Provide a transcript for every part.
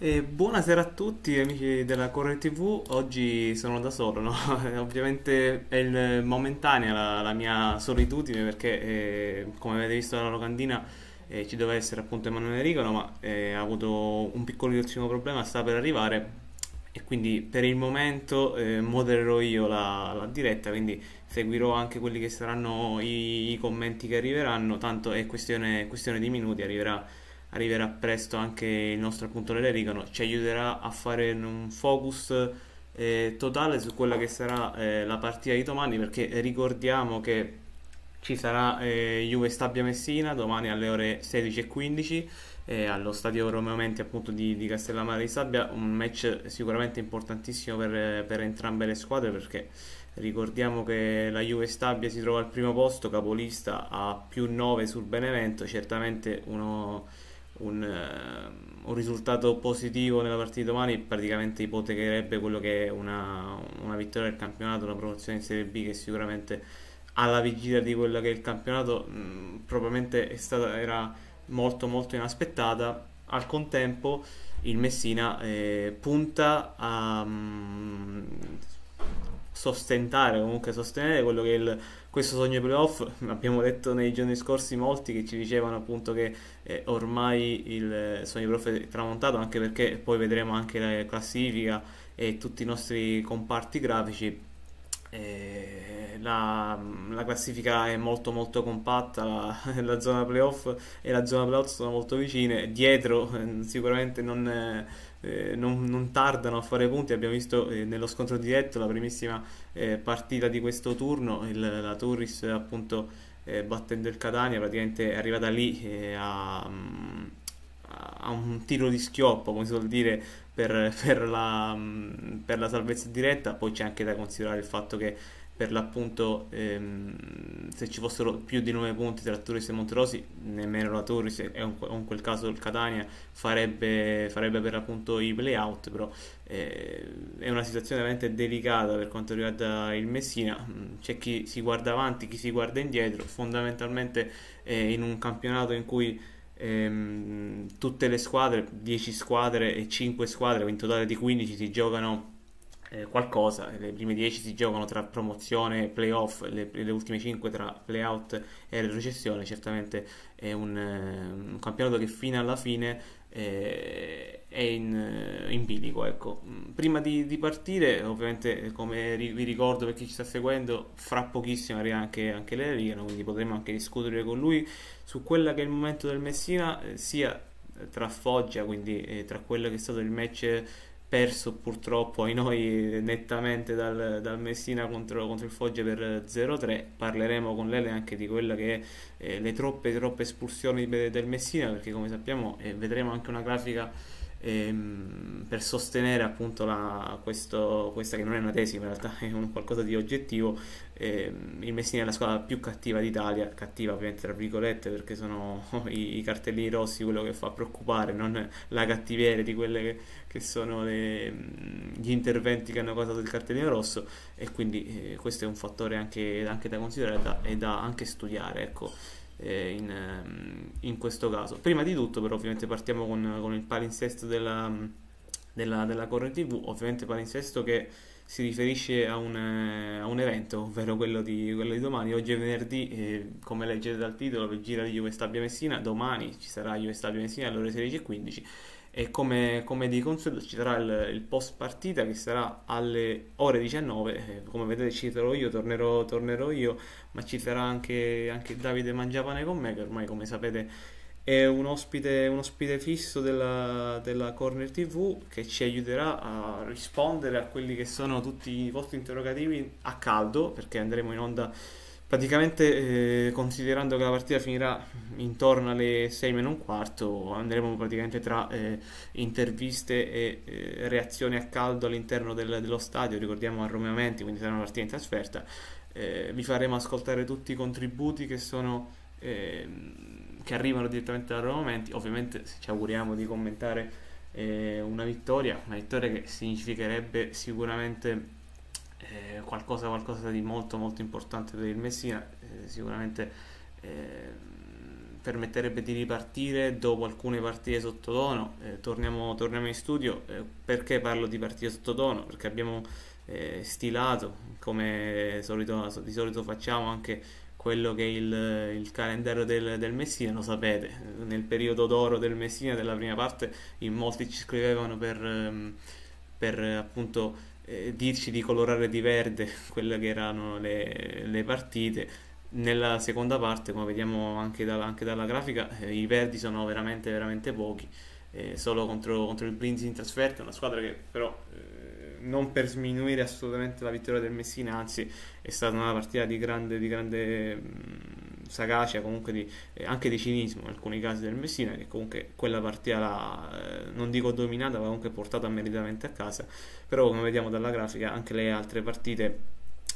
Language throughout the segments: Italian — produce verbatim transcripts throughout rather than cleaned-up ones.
E buonasera a tutti amici della Corre T V, oggi sono da solo, no? Ovviamente è il- momentanea la, la mia solitudine perché eh, come avete visto dalla locandina eh, ci doveva essere appunto Emanuele Rigolo ma eh, ha avuto un piccolissimo problema, sta per arrivare e quindi per il momento eh, modererò io la, la diretta, quindi seguirò anche quelli che saranno i, i commenti che arriveranno, tanto è questione, questione di minuti, arriverà arriverà presto anche il nostro appunto Lelericono, ci aiuterà a fare un focus eh, totale su quella che sarà eh, la partita di domani, perché ricordiamo che ci sarà eh, Juve Stabia Messina domani alle ore sedici e quindici eh, allo stadio Romeo Menti appunto di, di Castellammare di Stabia, un match sicuramente importantissimo per, per entrambe le squadre perché ricordiamo che la Juve Stabia si trova al primo posto, capolista a più nove sul Benevento, certamente uno un, eh, un risultato positivo nella partita di domani praticamente ipotecherebbe quello che è una, una vittoria del campionato, una promozione in Serie B che sicuramente alla vigilia di quello che è il campionato mh, probabilmente è stata, era molto molto inaspettata. Al contempo il Messina eh, punta a mh, sostentare, comunque sostenere quello che è il, questo sogno ai playoff. Abbiamo detto nei giorni scorsi molti che ci dicevano appunto che eh, ormai il sogno ai playoff è tramontato, anche perché poi vedremo anche la classifica e tutti i nostri comparti grafici. Eh, la, la classifica è molto molto compatta, la, la zona playoff e la zona playout sono molto vicine, dietro eh, sicuramente non, eh, eh, non, non tardano a fare punti, abbiamo visto eh, nello scontro diretto la primissima eh, partita di questo turno, il, la Turris appunto eh, battendo il Catania, praticamente è arrivata lì eh, a, a un tiro di schioppo, come si vuol dire, per, per la, per la salvezza diretta. Poi c'è anche da considerare il fatto che per l'appunto ehm, se ci fossero più di nove punti tra Turris e Monterosi, nemmeno la Turris e in in quel caso il Catania farebbe, farebbe per l'appunto i play-out, però eh, è una situazione veramente delicata per quanto riguarda il Messina. C'è chi si guarda avanti, chi si guarda indietro, fondamentalmente eh, in un campionato in cui ehm, tutte le squadre, dieci squadre e cinque squadre, in totale di quindici, si giocano eh, qualcosa. Le prime dieci si giocano tra promozione e playoff, le, le ultime cinque tra playout e retrocessione. Certamente è un, eh, un campionato che fino alla fine eh, è in, eh, in bilico. Ecco. Prima di, di partire, ovviamente, come ri- vi ricordo per chi ci sta seguendo, fra pochissimo arriva anche, anche l'Erigano, quindi potremo anche discutere con lui su quella che è il momento del Messina, eh, sia tra Foggia, quindi eh, tra quello che è stato il match perso purtroppo ai noi nettamente dal, dal Messina contro, contro il Foggia per zero tre. Parleremo con Lele anche di quella che è eh, le troppe troppe espulsioni de- del Messina, perché come sappiamo eh, vedremo anche una grafica ehm, per sostenere appunto la, questo, questa che non è una tesi, ma in realtà è un qualcosa di oggettivo. Ehm, il Messina è la squadra più cattiva d'Italia, cattiva ovviamente tra virgolette perché sono i, i cartellini rossi quello che fa preoccupare, non la cattiveria di quelle che, che sono le, gli interventi che hanno causato il cartellino rosso, e quindi eh, questo è un fattore anche, anche da considerare e da, e da anche studiare, ecco, eh, in, ehm, in questo caso. Prima di tutto però ovviamente partiamo con, con il palinsesto della, della, della Corre T V, ovviamente palinsesto che si riferisce a un, eh, a un evento, ovvero quello di, quello di domani. Oggi è venerdì, eh, come leggete dal titolo, per gira di Juve Stabia Messina. Domani ci sarà Juve Stabia Messina alle ore sedici e quindici e come, come di consueto ci sarà il, il post partita che sarà alle ore diciannove. Eh, come vedete ci sarò io, tornerò, tornerò io, ma ci sarà anche, anche Davide Mangiapane con me, che ormai come sapete è un ospite, un ospite fisso della, della Corner T V, che ci aiuterà a rispondere a quelli che sono tutti i vostri interrogativi a caldo, perché andremo in onda praticamente eh, considerando che la partita finirà intorno alle sei meno un quarto. Andremo praticamente tra eh, interviste e eh, reazioni a caldo all'interno del- dello stadio. Ricordiamo a Romeo Menti, quindi sarà una partita in trasferta. Eh, vi faremo ascoltare tutti i contributi che sono ehm, che arrivano direttamente da Romeo Menti. Ovviamente ci auguriamo di commentare eh, una vittoria, una vittoria che significherebbe sicuramente eh, qualcosa, qualcosa di molto molto importante per il Messina, eh, sicuramente eh, permetterebbe di ripartire dopo alcune partite sottotono. Eh, torniamo, torniamo in studio. Eh, perché parlo di partite sottotono? Perché abbiamo eh, stilato, come solito, di solito facciamo, anche quello che è il, il calendario del, del Messina. Lo sapete, nel periodo d'oro del Messina, della prima parte, in molti ci scrivevano per, ehm, per appunto eh, dirci di colorare di verde quelle che erano le, le partite. Nella seconda parte, come vediamo anche dalla, anche dalla grafica, eh, i verdi sono veramente, veramente pochi. Eh, solo contro, contro il Brindisi in trasferta, una squadra che però, eh, non per sminuire assolutamente la vittoria del Messina, anzi è stata una partita di grande, di grande mh, sagacia, comunque di, eh, anche di cinismo in alcuni casi del Messina, che comunque quella partita l'ha, eh, non dico dominata, ma comunque portata meritamente a casa. Però come vediamo dalla grafica, anche le altre partite,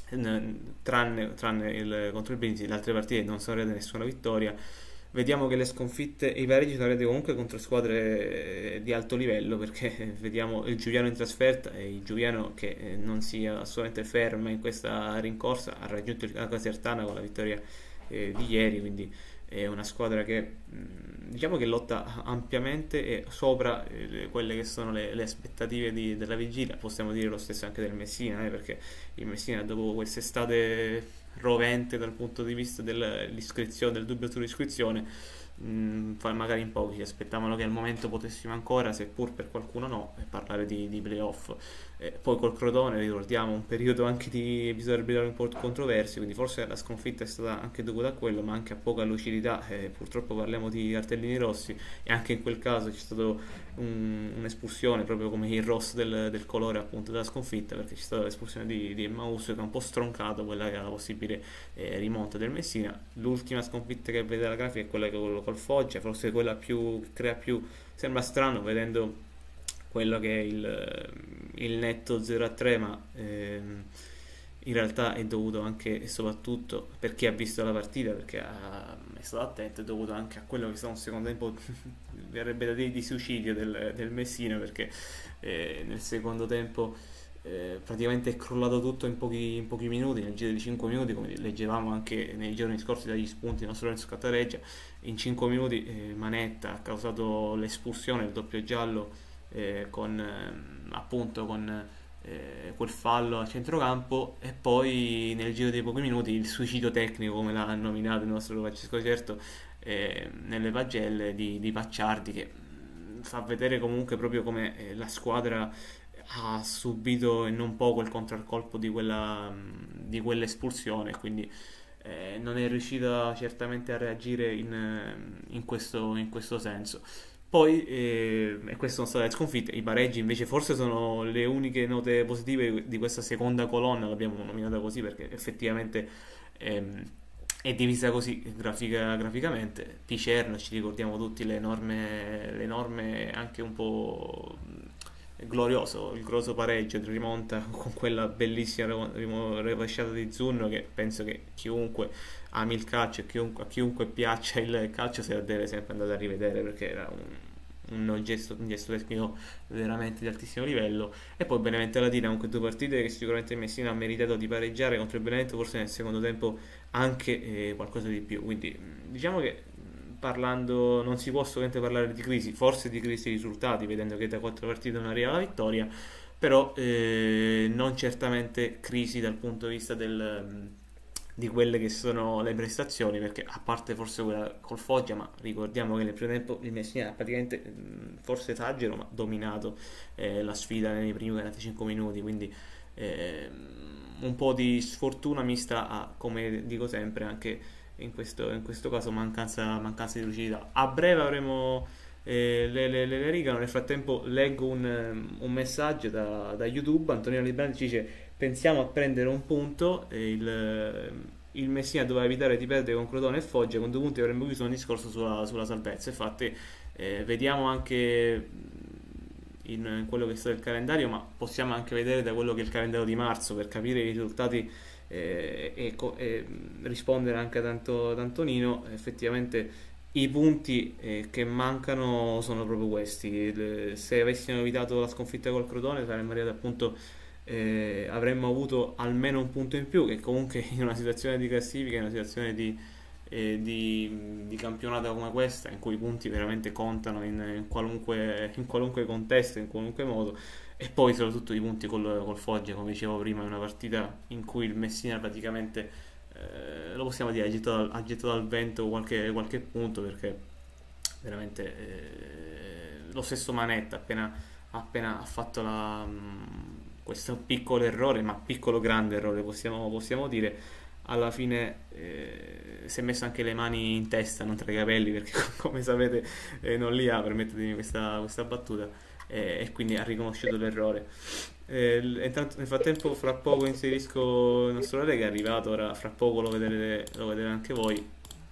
tranne, tranne il contro il Brindisi, le altre partite non sono arrivate nessuna vittoria. Vediamo che le sconfitte e i pareggi sono arrivati comunque contro squadre di alto livello, perché vediamo il Giuliano in trasferta, e il Giuliano che non sia assolutamente ferma in questa rincorsa, ha raggiunto la Casertana con la vittoria eh, di ieri, quindi è una squadra che diciamo che lotta ampiamente e sopra eh, quelle che sono le, le aspettative di, della vigilia. Possiamo dire lo stesso anche del Messina, eh, perché il Messina, dopo quest'estate rovente dal punto di vista dell'iscrizione, del dubbio sull'iscrizione, mh, magari in pochi si aspettavano che al momento potessimo ancora, seppur per qualcuno no, parlare di, di playoff. Eh, poi col Crotone ricordiamo un periodo anche di episodi arbitrali un po' controversi, quindi forse la sconfitta è stata anche dovuta a quello, ma anche a poca lucidità. Eh, purtroppo parliamo di cartellini rossi, e anche in quel caso c'è stata un, un'espulsione, proprio come il rosso del, del colore appunto della sconfitta, perché c'è stata l'espulsione di, di Emmauso, che ha un po' stroncato quella che era la possibile eh, rimonta del Messina. L'ultima sconfitta che vede la grafica è quella che col, col Foggia, forse quella più che crea più, sembra strano vedendo quello che è il, il netto zero a tre, ma ehm, in realtà è dovuto anche e soprattutto per chi ha visto la partita, perché ha, è stato attento, è dovuto anche a quello che è stato un secondo tempo verrebbe da dire di suicidio del, del Messina, perché eh, nel secondo tempo eh, praticamente è crollato tutto in pochi, in pochi minuti, nel giro di cinque minuti, come leggevamo anche nei giorni scorsi dagli spunti del nostro Lorenzo Cattareggia. In cinque minuti eh, Manetta ha causato l'espulsione, il doppio giallo, eh, con eh, appunto con eh, quel fallo a centrocampo, e poi nel giro di pochi minuti il suicidio tecnico, come l'ha nominato il nostro Francesco Certo, eh, nelle pagelle di, di Pacciardi, che mh, fa vedere comunque proprio come eh, la squadra ha subito e non poco il contraccolpo di quella mh, di quell'espulsione, quindi eh, non è riuscita certamente a reagire in, in questo, in questo senso. Poi, eh, e queste sono state le sconfitte. I pareggi invece forse sono le uniche note positive di questa seconda colonna, l'abbiamo nominata così perché effettivamente ehm, è divisa così grafica- graficamente. Picerno, ci ricordiamo tutti le norme, le norme anche un po' glorioso, il grosso pareggio di rimonta con quella bellissima remo- remo- rovesciata di Zunno, che penso che chiunque ami il calcio e chiunque, a chiunque piaccia il calcio se la deve sempre andare a rivedere, perché era un, un gesto, un gesto tecnico veramente di altissimo livello. E poi Benevento Latina, comunque due partite che sicuramente Messina ha meritato di pareggiare contro il Benevento, forse nel secondo tempo anche eh, qualcosa di più, quindi diciamo che parlando, non si può assolutamente parlare di crisi, forse di crisi di risultati, vedendo che da quattro partite non arriva la vittoria, però eh, non certamente crisi dal punto di vista del, di quelle che sono le prestazioni, perché a parte forse quella col Foggia, ma ricordiamo che nel primo tempo il Messina ha praticamente, forse esagero, ma dominato eh, la sfida nei primi quarantacinque minuti, quindi eh, un po' di sfortuna mista a, come dico sempre, anche in questo, in questo caso mancanza, mancanza di lucidità. A breve avremo eh, le, le, le rigano. Nel frattempo leggo un, un messaggio da, da YouTube. Antonino Librandi ci dice: pensiamo a prendere un punto, eh, il, il Messina doveva evitare di perdere con Crotone e Foggia, con due punti avremmo chiuso un discorso sulla, sulla salvezza. Infatti eh, vediamo anche in, in quello che è stato il calendario, ma possiamo anche vedere da quello che è il calendario di marzo per capire i risultati eh, e, e rispondere anche ad, Anto, ad Antonino. Effettivamente i punti eh, che mancano sono proprio questi. Le, se avessimo evitato la sconfitta col Crotone saremmo arrivati appunto, eh, avremmo avuto almeno un punto in più, che comunque in una situazione di classifica, in una situazione di eh, di, di campionato come questa, in cui i punti veramente contano in, in qualunque, in qualunque contesto, in qualunque modo, e poi soprattutto i punti col, col Foggia, come dicevo prima, è una partita in cui il Messina praticamente, eh, lo possiamo dire, ha gettato, ha gettato al vento qualche, qualche punto, perché veramente eh, lo stesso Manetta appena, appena ha fatto la, mh, questo piccolo errore, ma piccolo grande errore possiamo, possiamo dire, alla fine eh, si è messo anche le mani in testa, non tra i capelli, perché come sapete eh, non li ha, permettetemi questa, questa battuta, eh, e quindi ha riconosciuto l'errore. Eh, l- intanto, nel frattempo, fra poco inserisco il nostro Re che è arrivato, ora fra poco lo vedrete, lo vedrete anche voi.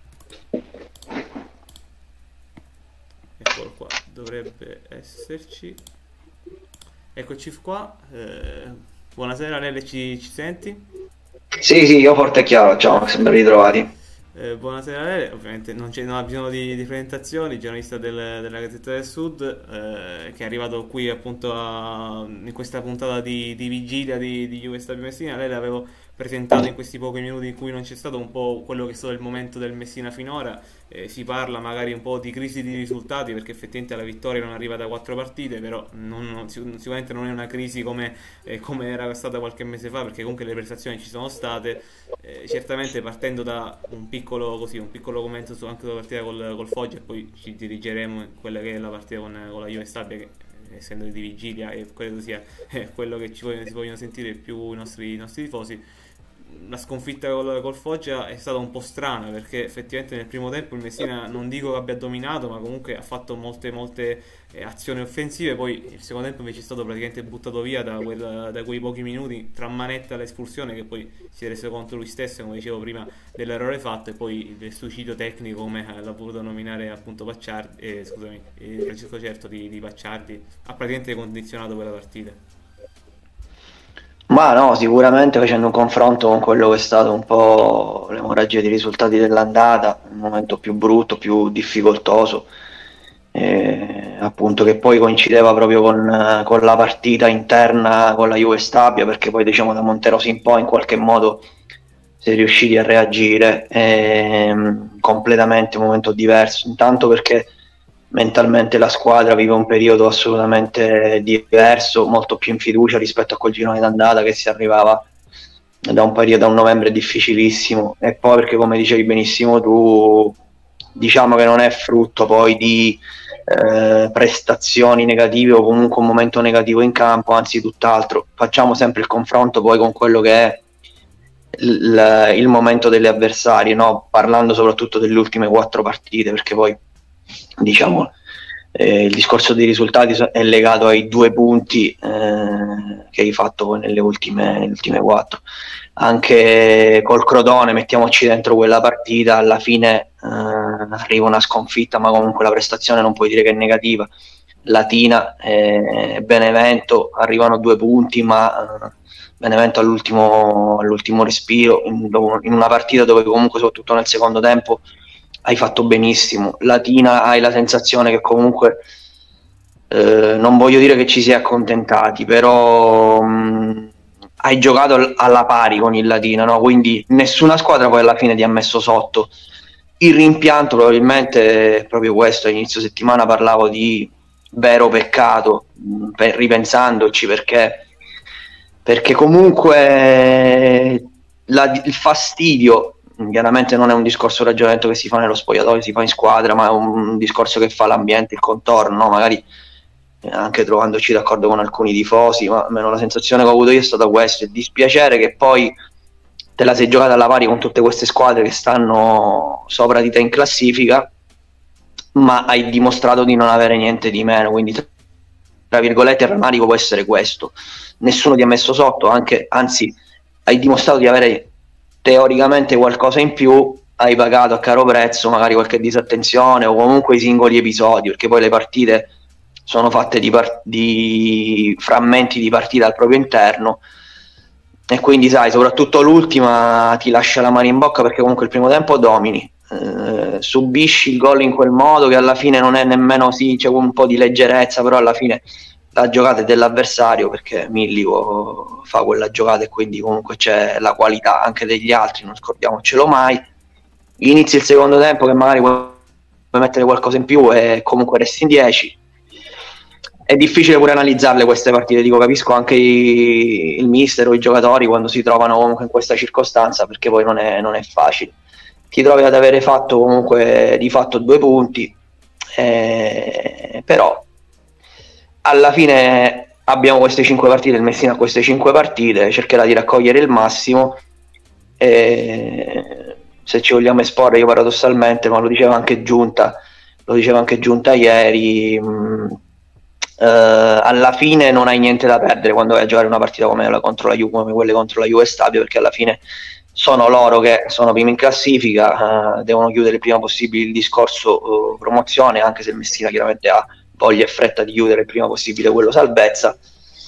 Eccolo qua, dovrebbe esserci. Eccoci qua. Eh, buonasera Lele, ci, ci senti? Sì, sì, io forte e chiaro, ciao Max, ben ritrovati. Eh, buonasera Lele, ovviamente non c'è non ha bisogno di, di presentazioni, giornalista del- della Gazzetta del Sud, eh, che è arrivato qui appunto a- in questa puntata di, di vigilia di, di Juve Stabio Messina. Lei l'avevo presentato in questi pochi minuti in cui non c'è stato un po' quello che è stato il momento del Messina finora. Eh, si parla magari un po' di crisi di risultati, perché effettivamente la vittoria non arriva da quattro partite, però non- non- sic- sicuramente non è una crisi come, eh, come era stata qualche mese fa, perché comunque le prestazioni ci sono state. Eh, certamente partendo da un piccolo, così, un piccolo commento su anche sulla partita col, col Foggia, e poi ci dirigeremo in quella che è la partita con, con la Juve Stabia, che eh, essendo di vigilia e credo sia eh, quello che ci vogliono, si vogliono sentire più i nostri, i nostri tifosi. La sconfitta col, col Foggia è stata un po' strana, perché effettivamente nel primo tempo il Messina non dico che abbia dominato, ma comunque ha fatto molte molte eh, azioni offensive. Poi il secondo tempo invece è stato praticamente buttato via da, quel- da quei pochi minuti tra manetta e l'espulsione, che poi si è reso conto lui stesso, come dicevo prima, dell'errore fatto, e poi il suicidio tecnico, come l'ha voluto nominare appunto Pacciardi, eh, scusami, eh, Francesco Certo di, di Pacciardi, ha praticamente condizionato quella partita. Ma no, sicuramente facendo un confronto con quello che è stato un po' l'emorragia di risultati dell'andata, un momento più brutto, più difficoltoso, eh, appunto che poi coincideva proprio con, eh, con la partita interna con la Juve Stabia, perché poi diciamo da Monterosi in poi in qualche modo si è riusciti a reagire, ehm, completamente un momento diverso, intanto perché mentalmente la squadra vive un periodo assolutamente diverso, molto più in fiducia rispetto a quel girone d'andata che si arrivava da un periodo, da un novembre difficilissimo, e poi perché come dicevi benissimo tu, diciamo che non è frutto poi di eh, prestazioni negative o comunque un momento negativo in campo, anzi tutt'altro, facciamo sempre il confronto poi con quello che è il, il momento delle avversarie, no? Parlando soprattutto delle ultime quattro partite, perché poi diciamo eh, il discorso dei risultati è legato ai due punti eh, che hai fatto poi nelle ultime, nelle ultime quattro. Anche col Crotone, mettiamoci dentro quella partita, alla fine eh, arriva una sconfitta, ma comunque la prestazione non puoi dire che è negativa. Latina e Benevento arrivano due punti, ma eh, Benevento all'ultimo, all'ultimo respiro, in, in una partita dove comunque soprattutto nel secondo tempo hai fatto benissimo. Latina hai la sensazione che comunque eh, non voglio dire che ci si è accontentati, però mh, hai giocato alla pari con il Latina, no? Quindi nessuna squadra poi alla fine ti ha messo sotto. Il rimpianto probabilmente è proprio questo. All'inizio settimana parlavo di vero peccato, mh, per, ripensandoci, perché, perché comunque la, il fastidio, chiaramente non è un discorso ragionamento che si fa nello spogliatoio, si fa in squadra, ma è un, un discorso che fa l'ambiente, il contorno, no? Magari eh, anche trovandoci d'accordo con alcuni tifosi, ma almeno la sensazione che ho avuto io è stata questa, il dispiacere che poi te la sei giocata alla pari con tutte queste squadre che stanno sopra di te in classifica, ma hai dimostrato di non avere niente di meno, quindi tra virgolette il rammarico può essere questo, nessuno ti ha messo sotto, anche, anzi hai dimostrato di avere teoricamente qualcosa in più, hai pagato a caro prezzo magari qualche disattenzione o comunque i singoli episodi, perché poi le partite sono fatte di, par- di frammenti di partita al proprio interno, e quindi sai, soprattutto l'ultima ti lascia la mano in bocca, perché comunque il primo tempo domini, eh, subisci il gol in quel modo che alla fine non è nemmeno, sì, c'è un po' di leggerezza, però alla fine la giocata è dell'avversario, perché Millico fa quella giocata e quindi comunque c'è la qualità anche degli altri, non scordiamocelo mai. inizi il secondo tempo che magari puoi mettere qualcosa in più e comunque resti in dieci. È difficile pure analizzarle queste partite, dico, capisco anche i, il mister o i giocatori quando si trovano comunque in questa circostanza, perché poi non è, non è facile. Ti trovi ad avere fatto comunque di fatto due punti, eh, però alla fine abbiamo queste cinque partite, il Messina ha queste cinque partite, cercherà di raccogliere il massimo. E se ci vogliamo esporre, io paradossalmente, ma lo diceva anche Giunta, lo diceva anche Giunta ieri, mh, eh, alla fine non hai niente da perdere quando vai a giocare una partita come, la, contro la Juve, come quelle contro la Juve Stabio, perché alla fine sono loro che sono primi in classifica, eh, devono chiudere il prima possibile il discorso eh, promozione, anche se il Messina chiaramente ha voglia e fretta di chiudere il prima possibile quello salvezza,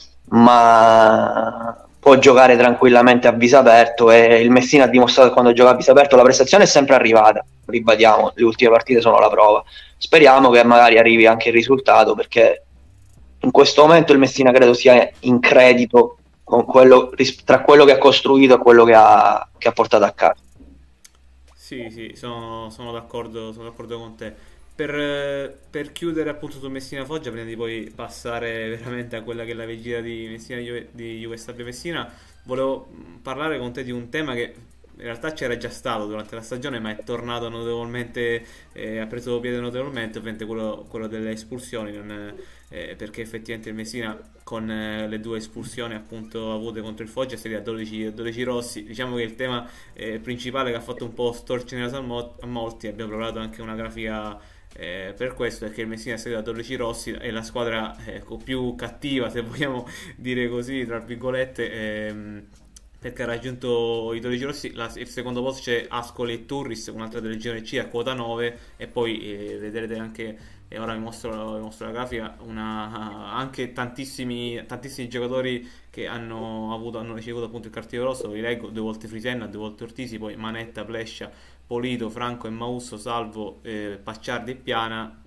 ma può giocare tranquillamente a viso aperto, e il Messina ha dimostrato che quando gioca a viso aperto la prestazione è sempre arrivata, ribadiamo, le ultime partite sono la prova. Speriamo che magari arrivi anche il risultato, perché in questo momento il Messina credo sia in credito con quello, tra quello che ha costruito e quello che ha, che ha portato a casa. Sì, sì, sono, sono d'accordo, sono d'accordo con te. Per, eh, per chiudere appunto su Messina Foggia, prima di poi passare veramente a quella che è la vigilia di Messina Juve, di Juve Stabio Messina, volevo mh, parlare con te di un tema che in realtà c'era già stato durante la stagione, ma è tornato notevolmente, eh, ha preso piede notevolmente, ovviamente quello, quello delle espulsioni, non, eh, perché effettivamente il Messina con eh, le due espulsioni appunto avute contro il Foggia è stato a dodici, dodici rossi. Diciamo che il tema eh, principale che ha fatto un po' storcere il naso a, mo- a molti, abbiamo provato anche una grafia eh, per questo, è che il Messina è stato a dodici rossi, è la squadra ecco, più cattiva, se vogliamo dire così, tra virgolette, ehm, perché ha raggiunto i dodici rossi. La, il secondo posto c'è Ascoli e Turris, un'altra delle regione C a quota nove, e poi eh, vedrete anche, e ora vi mostro, vi mostro la grafica, una, anche tantissimi, tantissimi giocatori che hanno, avuto, hanno ricevuto appunto il cartellino rosso. Vi leggo: due volte Frisenna, due volte Ortisi, poi Manetta, Plescia, Polito, Franco e Mausso, Salvo, eh, Pacciardi e Piana.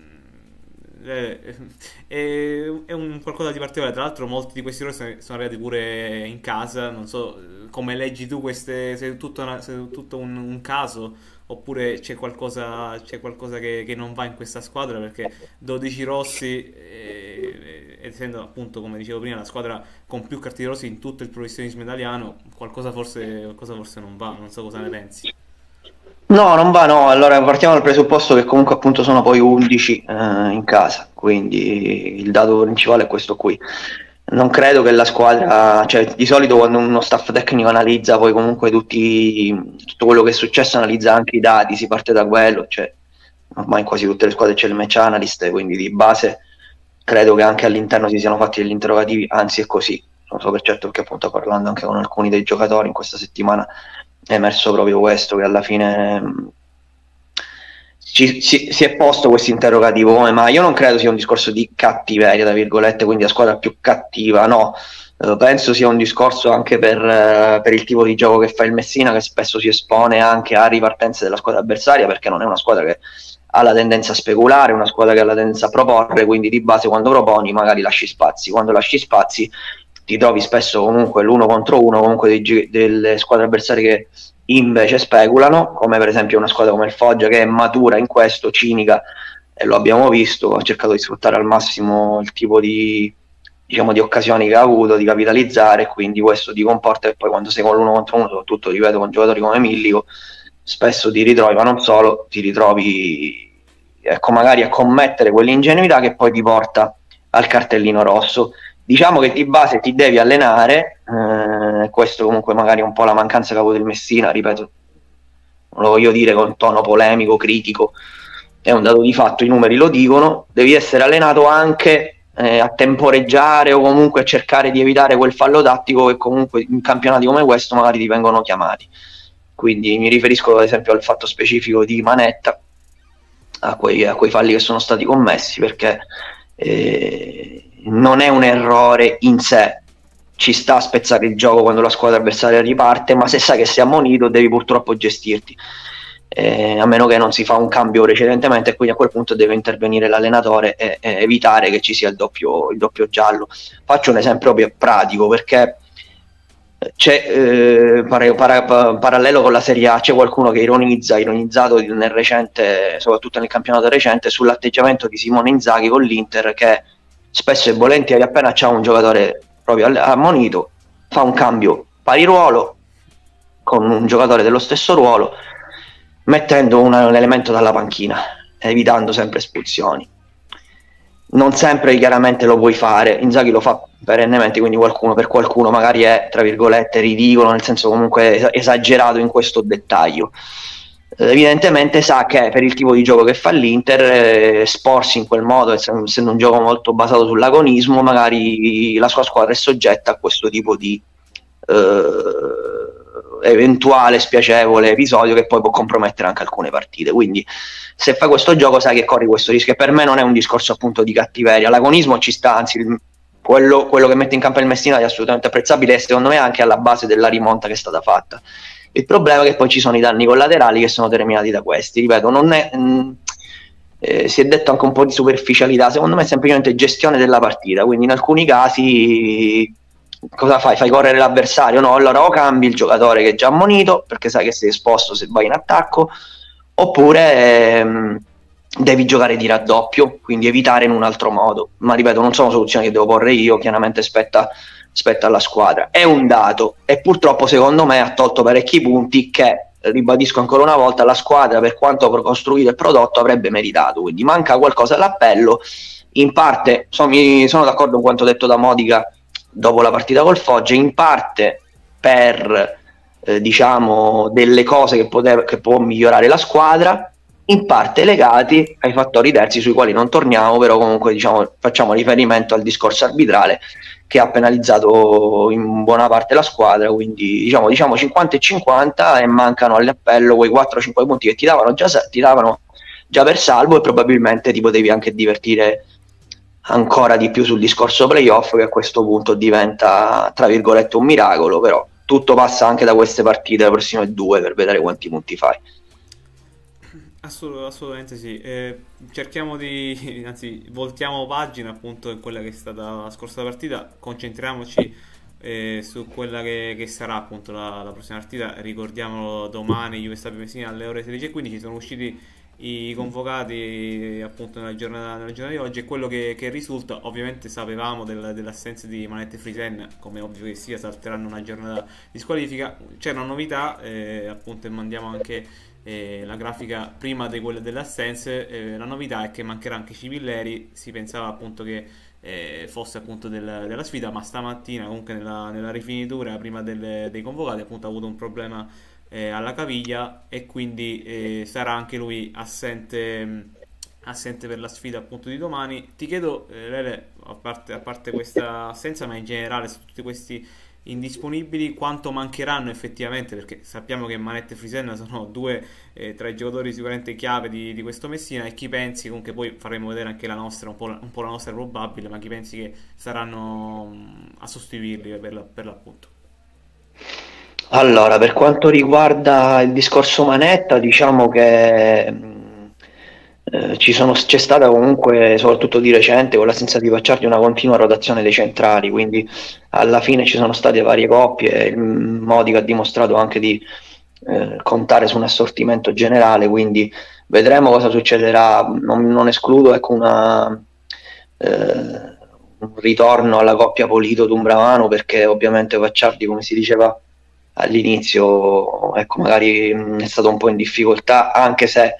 Eh, è, è un qualcosa di particolare. Tra l'altro molti di questi rossi sono arrivati pure in casa. Non so eh, come leggi tu queste, se è tutto, una- se è tutto un, un caso, oppure c'è qualcosa, c'è qualcosa che, che non va in questa squadra, perché dodici rossi, eh, eh, essendo appunto, come dicevo prima, la squadra con più cartellini rossi in tutto il professionismo italiano, qualcosa forse, qualcosa forse non va. Non so cosa ne pensi. No, non va, no. Allora partiamo dal presupposto che comunque appunto sono poi undici eh, in casa, quindi il dato principale è questo qui. Non credo che la squadra, cioè di solito quando uno staff tecnico analizza poi comunque tutti, tutto quello che è successo, analizza anche i dati, si parte da quello, cioè ormai in quasi tutte le squadre c'è il match analyst, quindi di base credo che anche all'interno si siano fatti degli interrogativi, anzi è così, non so per certo perché appunto parlando anche con alcuni dei giocatori in questa settimana è emerso proprio questo, che alla fine mh, ci- si, si è posto questo interrogativo, come mai? Io non credo sia un discorso di cattiveria, tra virgolette, quindi la squadra più cattiva, no. Eh, penso sia un discorso anche per, eh, per il tipo di gioco che fa il Messina, che spesso si espone anche a ripartenze della squadra avversaria, perché non è una squadra che ha la tendenza a speculare, è una squadra che ha la tendenza a proporre, quindi di base quando proponi magari lasci spazi, quando lasci spazi ti trovi spesso comunque l'uno contro uno, comunque dei gi- delle squadre avversarie che invece speculano, come per esempio una squadra come il Foggia che è matura in questo, cinica, e lo abbiamo visto, ha cercato di sfruttare al massimo il tipo di, diciamo, di occasioni che ha avuto, di capitalizzare, e quindi questo ti comporta che poi quando sei con l'uno contro uno, soprattutto ripeto con giocatori come Millico, spesso ti ritrovi, ma non solo, ti ritrovi ecco, magari a commettere quell'ingenuità che poi ti porta al cartellino rosso. Diciamo che di base ti devi allenare, eh, questo comunque magari è un po' la mancanza che ha avuto il Messina, ripeto, non lo voglio dire con tono polemico, critico, è un dato di fatto, i numeri lo dicono, devi essere allenato anche eh, a temporeggiare o comunque a cercare di evitare quel fallo tattico che comunque in campionati come questo magari ti vengono chiamati. Quindi mi riferisco ad esempio al fatto specifico di Manetta, a quei, a quei falli che sono stati commessi, perché eh, non è un errore in sé, ci sta a spezzare il gioco quando la squadra avversaria riparte, ma se sai che sei ammonito devi purtroppo gestirti, eh, a meno che non si fa un cambio precedentemente, e quindi a quel punto deve intervenire l'allenatore e, e evitare che ci sia il doppio, il doppio giallo. Faccio un esempio proprio pratico, perché c'è eh, para, para, parallelo con la Serie A, c'è qualcuno che ironizza, ironizzato nel recente, soprattutto nel campionato recente, sull'atteggiamento di Simone Inzaghi con l'Inter, che spesso e volentieri appena c'è un giocatore proprio ammonito fa un cambio pari ruolo con un giocatore dello stesso ruolo, mettendo un, un elemento dalla panchina, evitando sempre espulsioni. Non sempre chiaramente lo puoi fare, Inzaghi lo fa perennemente, quindi qualcuno, per qualcuno magari è, tra virgolette, ridicolo, nel senso comunque esagerato in questo dettaglio. Evidentemente sa che per il tipo di gioco che fa l'Inter, eh, esporsi in quel modo, essendo un gioco molto basato sull'agonismo, magari la sua squadra è soggetta a questo tipo di eh, eventuale spiacevole episodio che poi può compromettere anche alcune partite. Quindi se fai questo gioco sai che corri questo rischio, e per me non è un discorso appunto di cattiveria, l'agonismo ci sta, anzi il, quello, quello che mette in campo il Messina è assolutamente apprezzabile e secondo me anche alla base della rimonta che è stata fatta. Il problema è che poi ci sono i danni collaterali che sono terminati da questi, ripeto, non è mh, eh, si è detto anche un po' di superficialità, secondo me è semplicemente gestione della partita, quindi in alcuni casi cosa fai? Fai correre l'avversario? No, allora o cambi il giocatore che è già ammonito perché sai che sei esposto se vai in attacco, oppure ehm, devi giocare di raddoppio, quindi evitare in un altro modo. Ma ripeto, non sono soluzioni che devo porre io, chiaramente spetta, spetta alla squadra. È un dato e purtroppo secondo me ha tolto parecchi punti che, ribadisco ancora una volta, la squadra, per quanto costruito il prodotto, avrebbe meritato. Quindi manca qualcosa all'appello. In parte sono, mi, sono d'accordo con quanto detto da Modica dopo la partita col Foggia, in parte per eh, diciamo delle cose che, potev- che può migliorare la squadra, in parte legati ai fattori terzi sui quali non torniamo, però comunque diciamo, facciamo riferimento al discorso arbitrale che ha penalizzato in buona parte la squadra, quindi diciamo, diciamo cinquanta e cinquanta, e mancano all'appello quei quattro cinque punti che ti davano già, ti davano già per salvo, e probabilmente ti potevi anche divertire ancora di più sul discorso playoff, che a questo punto diventa tra virgolette un miracolo, però tutto passa anche da queste partite, le prossime due, per vedere quanti punti fai. Assolut- assolutamente sì. Eh, cerchiamo di, anzi, voltiamo pagina appunto in quella che è stata la scorsa partita, concentriamoci eh, su quella che, che sarà appunto la, la prossima partita. Ricordiamolo, domani Juve Stabia Messina alle ore sedici e quindici. Sono usciti i convocati appunto nella giornata, nella giornata di oggi, e quello che, che risulta, ovviamente sapevamo del, dell'assenza di Manette e Frisen, come ovvio che sia, salteranno una giornata di squalifica. C'è una novità, eh, appunto, e mandiamo anche eh, la grafica prima di quelle delle assenze. Eh, la novità è che mancherà anche Civilleri. Si pensava appunto che eh, fosse appunto del, della sfida, ma stamattina comunque nella, nella rifinitura prima delle, dei convocati appunto ha avuto un problema eh, alla caviglia, e quindi eh, sarà anche lui assente, mh, assente per la sfida appunto di domani. Ti chiedo, eh, Lele, a parte, a parte questa assenza, ma in generale su tutti questi indisponibili, quanto mancheranno effettivamente, perché sappiamo che Manette e Frisen sono due eh, tra i giocatori sicuramente chiave di, di questo Messina, e chi pensi, comunque poi faremo vedere anche la nostra, un po' la, un po' la nostra probabile, ma chi pensi che saranno mh, a sostituirli per, la, per l'appunto? Allora, per quanto riguarda il discorso Manetta, diciamo che mh, eh, ci sono, c'è stata comunque, soprattutto di recente, con l'assenza di Pacciardi, una continua rotazione dei centrali, quindi alla fine ci sono state varie coppie, il Modica ha dimostrato anche di eh, contare su un assortimento generale, quindi vedremo cosa succederà. Non, non escludo ecco, una, eh, un ritorno alla coppia Polito-Dumbramano, perché ovviamente Pacciardi, come si diceva all'inizio, ecco, magari mh, è stato un po' in difficoltà, anche se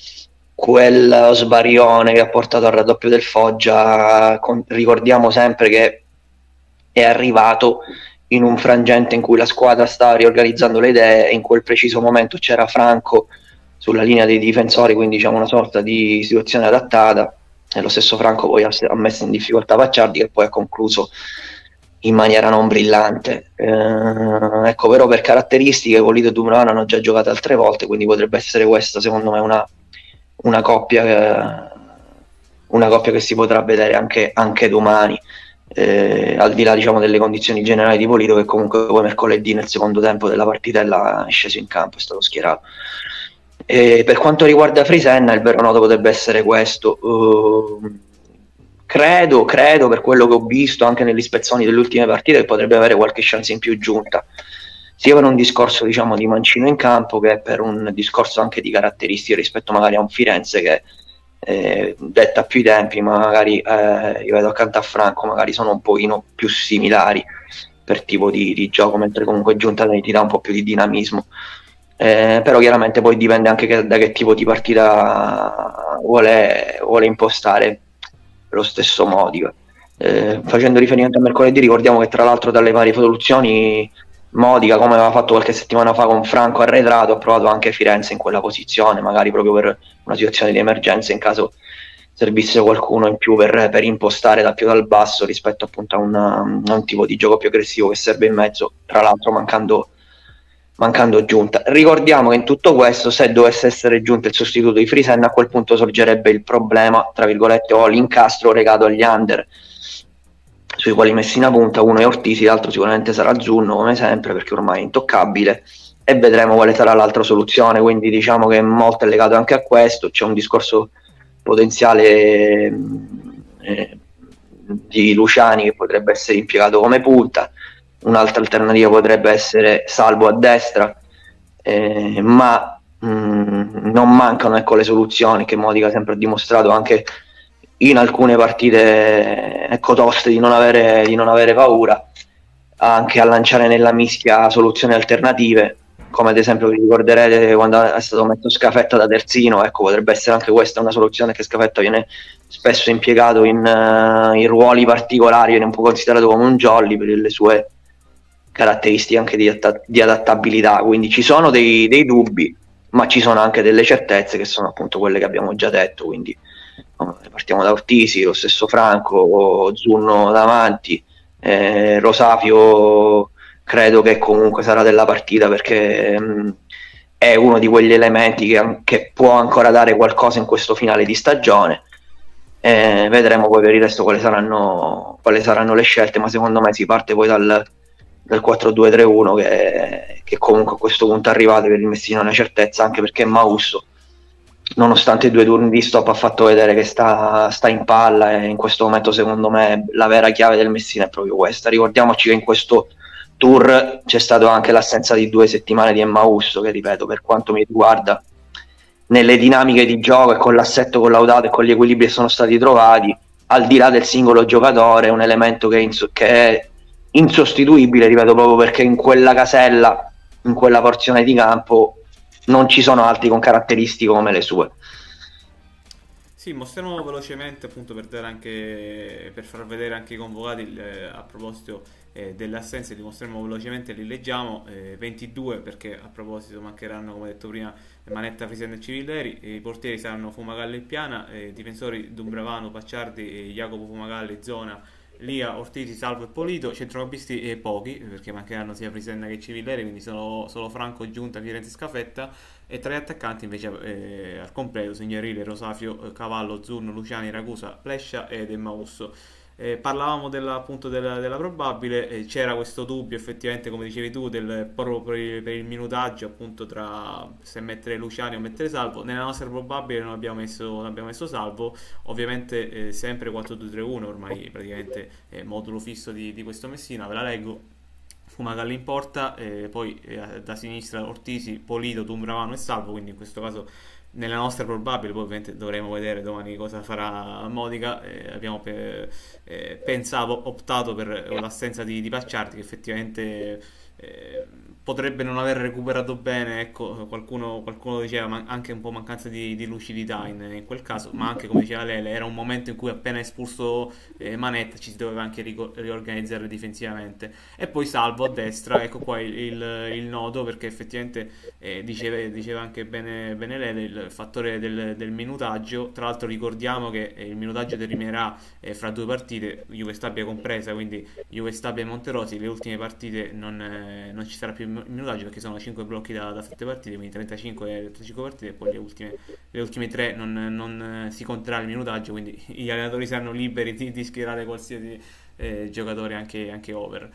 quel sbarione che ha portato al raddoppio del Foggia, con, ricordiamo sempre che è arrivato in un frangente in cui la squadra stava riorganizzando le idee, e in quel preciso momento c'era Franco sulla linea dei difensori, quindi diciamo una sorta di situazione adattata, e lo stesso Franco poi ha, ha messo in difficoltà Pacciardi, che poi ha concluso in maniera non brillante. Eh, ecco, però per caratteristiche Polito e Dumbrano hanno già giocato altre volte, quindi potrebbe essere questa secondo me una, una coppia che, una coppia che si potrà vedere anche, anche domani, eh, al di là diciamo delle condizioni generali di Polito, che comunque poi mercoledì nel secondo tempo della partitella è sceso in campo, è stato schierato. E per quanto riguarda Frisen, il vero nodo potrebbe essere questo: uh, credo, credo, per quello che ho visto anche negli spezzoni delle ultime partite, che potrebbe avere qualche chance in più giunta, sia per un discorso diciamo di mancino in campo che per un discorso anche di caratteristiche rispetto magari a un Firenze che eh, detta più i tempi, ma magari eh, io vedo accanto a Franco, magari sono un pochino più similari per tipo di, di gioco, mentre comunque Giunta ti dà un po' più di dinamismo. Eh, però chiaramente poi dipende anche che, da che tipo di partita vuole, vuole impostare lo stesso Modica. Eh, facendo riferimento a mercoledì, ricordiamo che tra l'altro dalle varie soluzioni Modica, come aveva fatto qualche settimana fa con Franco arretrato, ha provato anche Firenze in quella posizione, magari proprio per una situazione di emergenza in caso servisse qualcuno in più per, per impostare da più dal basso rispetto appunto a, una, a un tipo di gioco più aggressivo che serve in mezzo, tra l'altro mancando mancando Giunta. Ricordiamo che in tutto questo, se dovesse essere Giunta il sostituto di Frisen, a quel punto sorgerebbe il problema, tra virgolette, o l'incastro legato agli under, sui quali Messina punta, uno è Ortisi, l'altro sicuramente sarà Zunno, come sempre, perché ormai è intoccabile, e vedremo quale sarà l'altra soluzione, quindi diciamo che molto è legato anche a questo, c'è un discorso potenziale eh, di Luciani che potrebbe essere impiegato come punta, un'altra alternativa potrebbe essere Salvo a destra, eh, ma mh, non mancano ecco, le soluzioni che Modica ha sempre dimostrato anche in alcune partite ecco, toste di non, avere, di non avere paura anche a lanciare nella mischia soluzioni alternative, come ad esempio vi ricorderete quando è stato messo Scafetta da terzino, ecco potrebbe essere anche questa una soluzione, che Scafetta viene spesso impiegato in, uh, in ruoli particolari, viene un po' considerato come un jolly per le sue caratteristiche anche di, att- di adattabilità, quindi ci sono dei, dei dubbi, ma ci sono anche delle certezze che sono appunto quelle che abbiamo già detto, quindi no, partiamo da Ortisi, lo stesso Franco, Zunno davanti, eh, Rosafio credo che comunque sarà della partita perché mh, è uno di quegli elementi che, che può ancora dare qualcosa in questo finale di stagione. Eh, vedremo poi per il resto quali saranno, quali saranno le scelte, ma secondo me si parte poi dal, dal quattro due tre uno che, che comunque a questo punto è arrivato per il Messina una certezza, anche perché Mausso, nonostante i due turni di stop, ha fatto vedere che sta, sta in palla, e in questo momento secondo me la vera chiave del Messina è proprio questa. Ricordiamoci che in questo tour c'è stato anche l'assenza di due settimane di Emmausto, che ripeto, per quanto mi riguarda, nelle dinamiche di gioco e con l'assetto collaudato e con gli equilibri che sono stati trovati, al di là del singolo giocatore, è un elemento che, ins- che è insostituibile, ripeto, proprio perché in quella casella, in quella porzione di campo, non ci sono altri con caratteristiche come le sue. Sì, mostriamo velocemente appunto per dare anche per far vedere anche i convocati eh, a proposito eh, delle assenze, li mostriamo velocemente, li leggiamo, eh, ventidue perché a proposito mancheranno come detto prima Manetta, Frisen e Civilleri, i portieri saranno Fumagalli e Piana, eh, difensori Dumbravano, Pacciardi, eh, Jacopo Fumagalli, Zona, Lia, Ortisi, Salvo e Polito, centrocampisti eh, pochi perché mancheranno sia Frisen che Civilleri, quindi solo, solo Franco, Giunta, Firenze e Scafetta, e tra gli attaccanti invece eh, al completo Signorile, Rosafio, eh, Cavallo, Zurno, Luciani, Ragusa, Plescia ed Emmausso. Eh, parlavamo della, appunto della, della probabile, eh, c'era questo dubbio effettivamente come dicevi tu del, proprio per il, per il minutaggio appunto tra se mettere Luciani o mettere Salvo. Nella nostra probabile non abbiamo messo, non abbiamo messo Salvo, ovviamente eh, sempre quattro due tre uno ormai praticamente eh, modulo fisso di, di questo Messina, ve la leggo. Fumagalli in porta, eh, poi eh, da sinistra Ortisi, Polito, Dumbravano e Salvo, quindi in questo caso nella nostra probabile, poi ovviamente dovremo vedere domani cosa farà Modica, eh, abbiamo pe- eh, pensavo, optato per l'assenza di, di Pacciardi che effettivamente eh, potrebbe non aver recuperato bene, ecco, qualcuno, qualcuno diceva ma anche un po' mancanza di, di lucidità in, in quel caso, ma anche come diceva Lele era un momento in cui appena espulso eh, Manetta ci si doveva anche rico- riorganizzare difensivamente. E poi Salvo a destra, ecco qua il, il, il nodo, perché effettivamente eh, diceva, diceva anche bene, bene Lele il fattore del, del minutaggio. Tra l'altro ricordiamo che eh, il minutaggio terminerà eh, fra due partite, Juve Stabia compresa, quindi Juve Stabia e Monterosi, le ultime partite non, eh, non ci sarà più il minutaggio perché sono cinque blocchi da, da sette partite, quindi trentacinque, trentacinque partite, e poi le ultime, le ultime tre non, non si conterà il minutaggio, quindi gli allenatori saranno liberi di, di schierare qualsiasi eh, giocatore anche, anche over.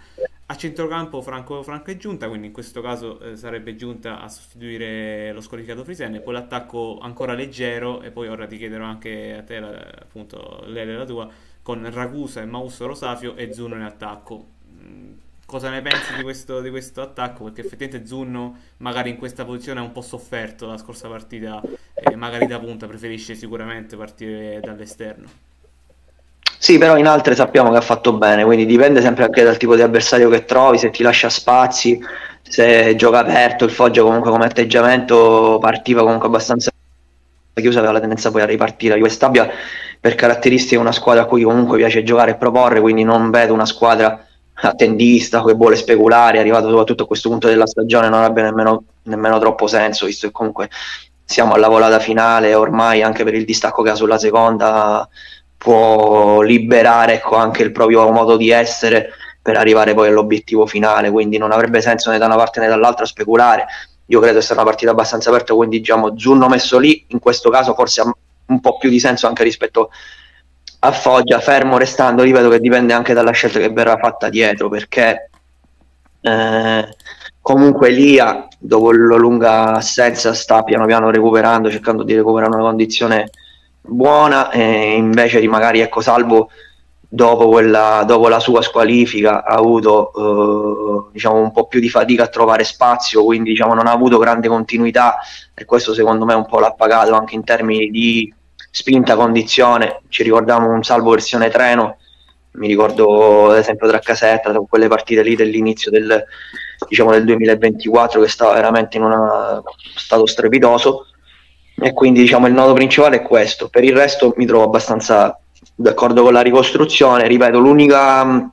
A centrocampo Franco, Franco è Giunta, quindi in questo caso eh, sarebbe Giunta a sostituire lo squalificato Friesen, e poi l'attacco ancora leggero, e poi ora ti chiederò anche a te, la- appunto, Lele, la tua, con Ragusa e Mausso Rosafio e Zunno in attacco. Mm, Cosa ne pensi di questo, di questo attacco? Perché effettivamente Zunno magari in questa posizione ha un po' sofferto la scorsa partita, e magari da punta preferisce sicuramente partire dall'esterno. Sì, però in altre sappiamo che ha fatto bene, quindi dipende sempre anche dal tipo di avversario che trovi, se ti lascia spazi, se gioca aperto. Il Foggia comunque come atteggiamento partiva comunque abbastanza chiusa, aveva la tendenza poi a ripartire. La Juve Stabia per caratteristiche è una squadra a cui comunque piace giocare e proporre, quindi non vedo una squadra attendista che vuole speculare, è arrivato soprattutto a questo punto della stagione, non abbia nemmeno, nemmeno troppo senso, visto che comunque siamo alla volata finale, ormai anche per il distacco che ha sulla seconda può liberare, ecco, anche il proprio modo di essere per arrivare poi all'obiettivo finale, quindi non avrebbe senso né da una parte né dall'altra speculare. Io credo sia una partita abbastanza aperta, quindi diciamo Zunno messo lì in questo caso forse ha un po' più di senso anche rispetto a Foggia, fermo restando, ripeto, che dipende anche dalla scelta che verrà fatta dietro, perché eh, comunque Lia dopo la lunga assenza sta piano piano recuperando, cercando di recuperare una condizione buona, e invece di magari, ecco, Salvo dopo, quella, dopo la sua squalifica ha avuto eh, diciamo un po' più di fatica a trovare spazio, quindi diciamo non ha avuto grande continuità, e questo secondo me un po' l'ha pagato anche in termini di spinta, condizione. Ci ricordiamo un Salvo versione treno, mi ricordo ad esempio tra Casetta, tra quelle partite lì dell'inizio del, diciamo, del duemilaventiquattro, che stava veramente in uno stato strepitoso, e quindi diciamo il nodo principale è questo. Per il resto mi trovo abbastanza d'accordo con la ricostruzione, ripeto, l'unica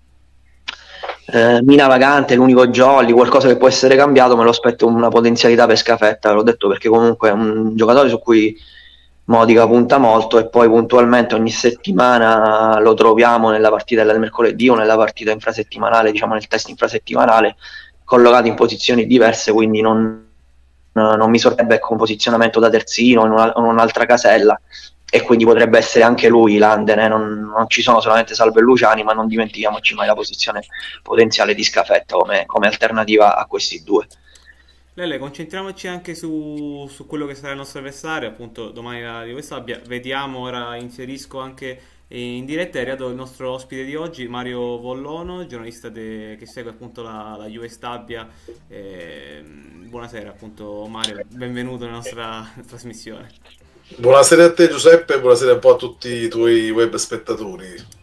eh, mina vagante, l'unico jolly, qualcosa che può essere cambiato, me lo aspetto una potenzialità per Scafetta, l'ho detto, perché comunque è un giocatore su cui Modica punta molto, e poi puntualmente ogni settimana lo troviamo nella partita del mercoledì o nella partita infrasettimanale, diciamo nel test infrasettimanale, collocato in posizioni diverse, quindi non, non mi sorrebbe, ecco, un posizionamento da terzino in, una, in un'altra casella, e quindi potrebbe essere anche lui Landen, eh? non, non ci sono solamente Salvo e Luciani, ma non dimentichiamoci mai la posizione potenziale di Scafetta come, come alternativa a questi due. Lele, concentriamoci anche su, su quello che sarà il nostro avversario, appunto domani la Juve Stabia. Vediamo, ora inserisco anche in diretta, è arrivato il nostro ospite di oggi, Mario Vollono, giornalista de- che segue appunto la, la Juve Stabia. Eh, buonasera appunto Mario, benvenuto nella nostra trasmissione. Buonasera a te Giuseppe, buonasera un po' a tutti i tuoi web spettatori.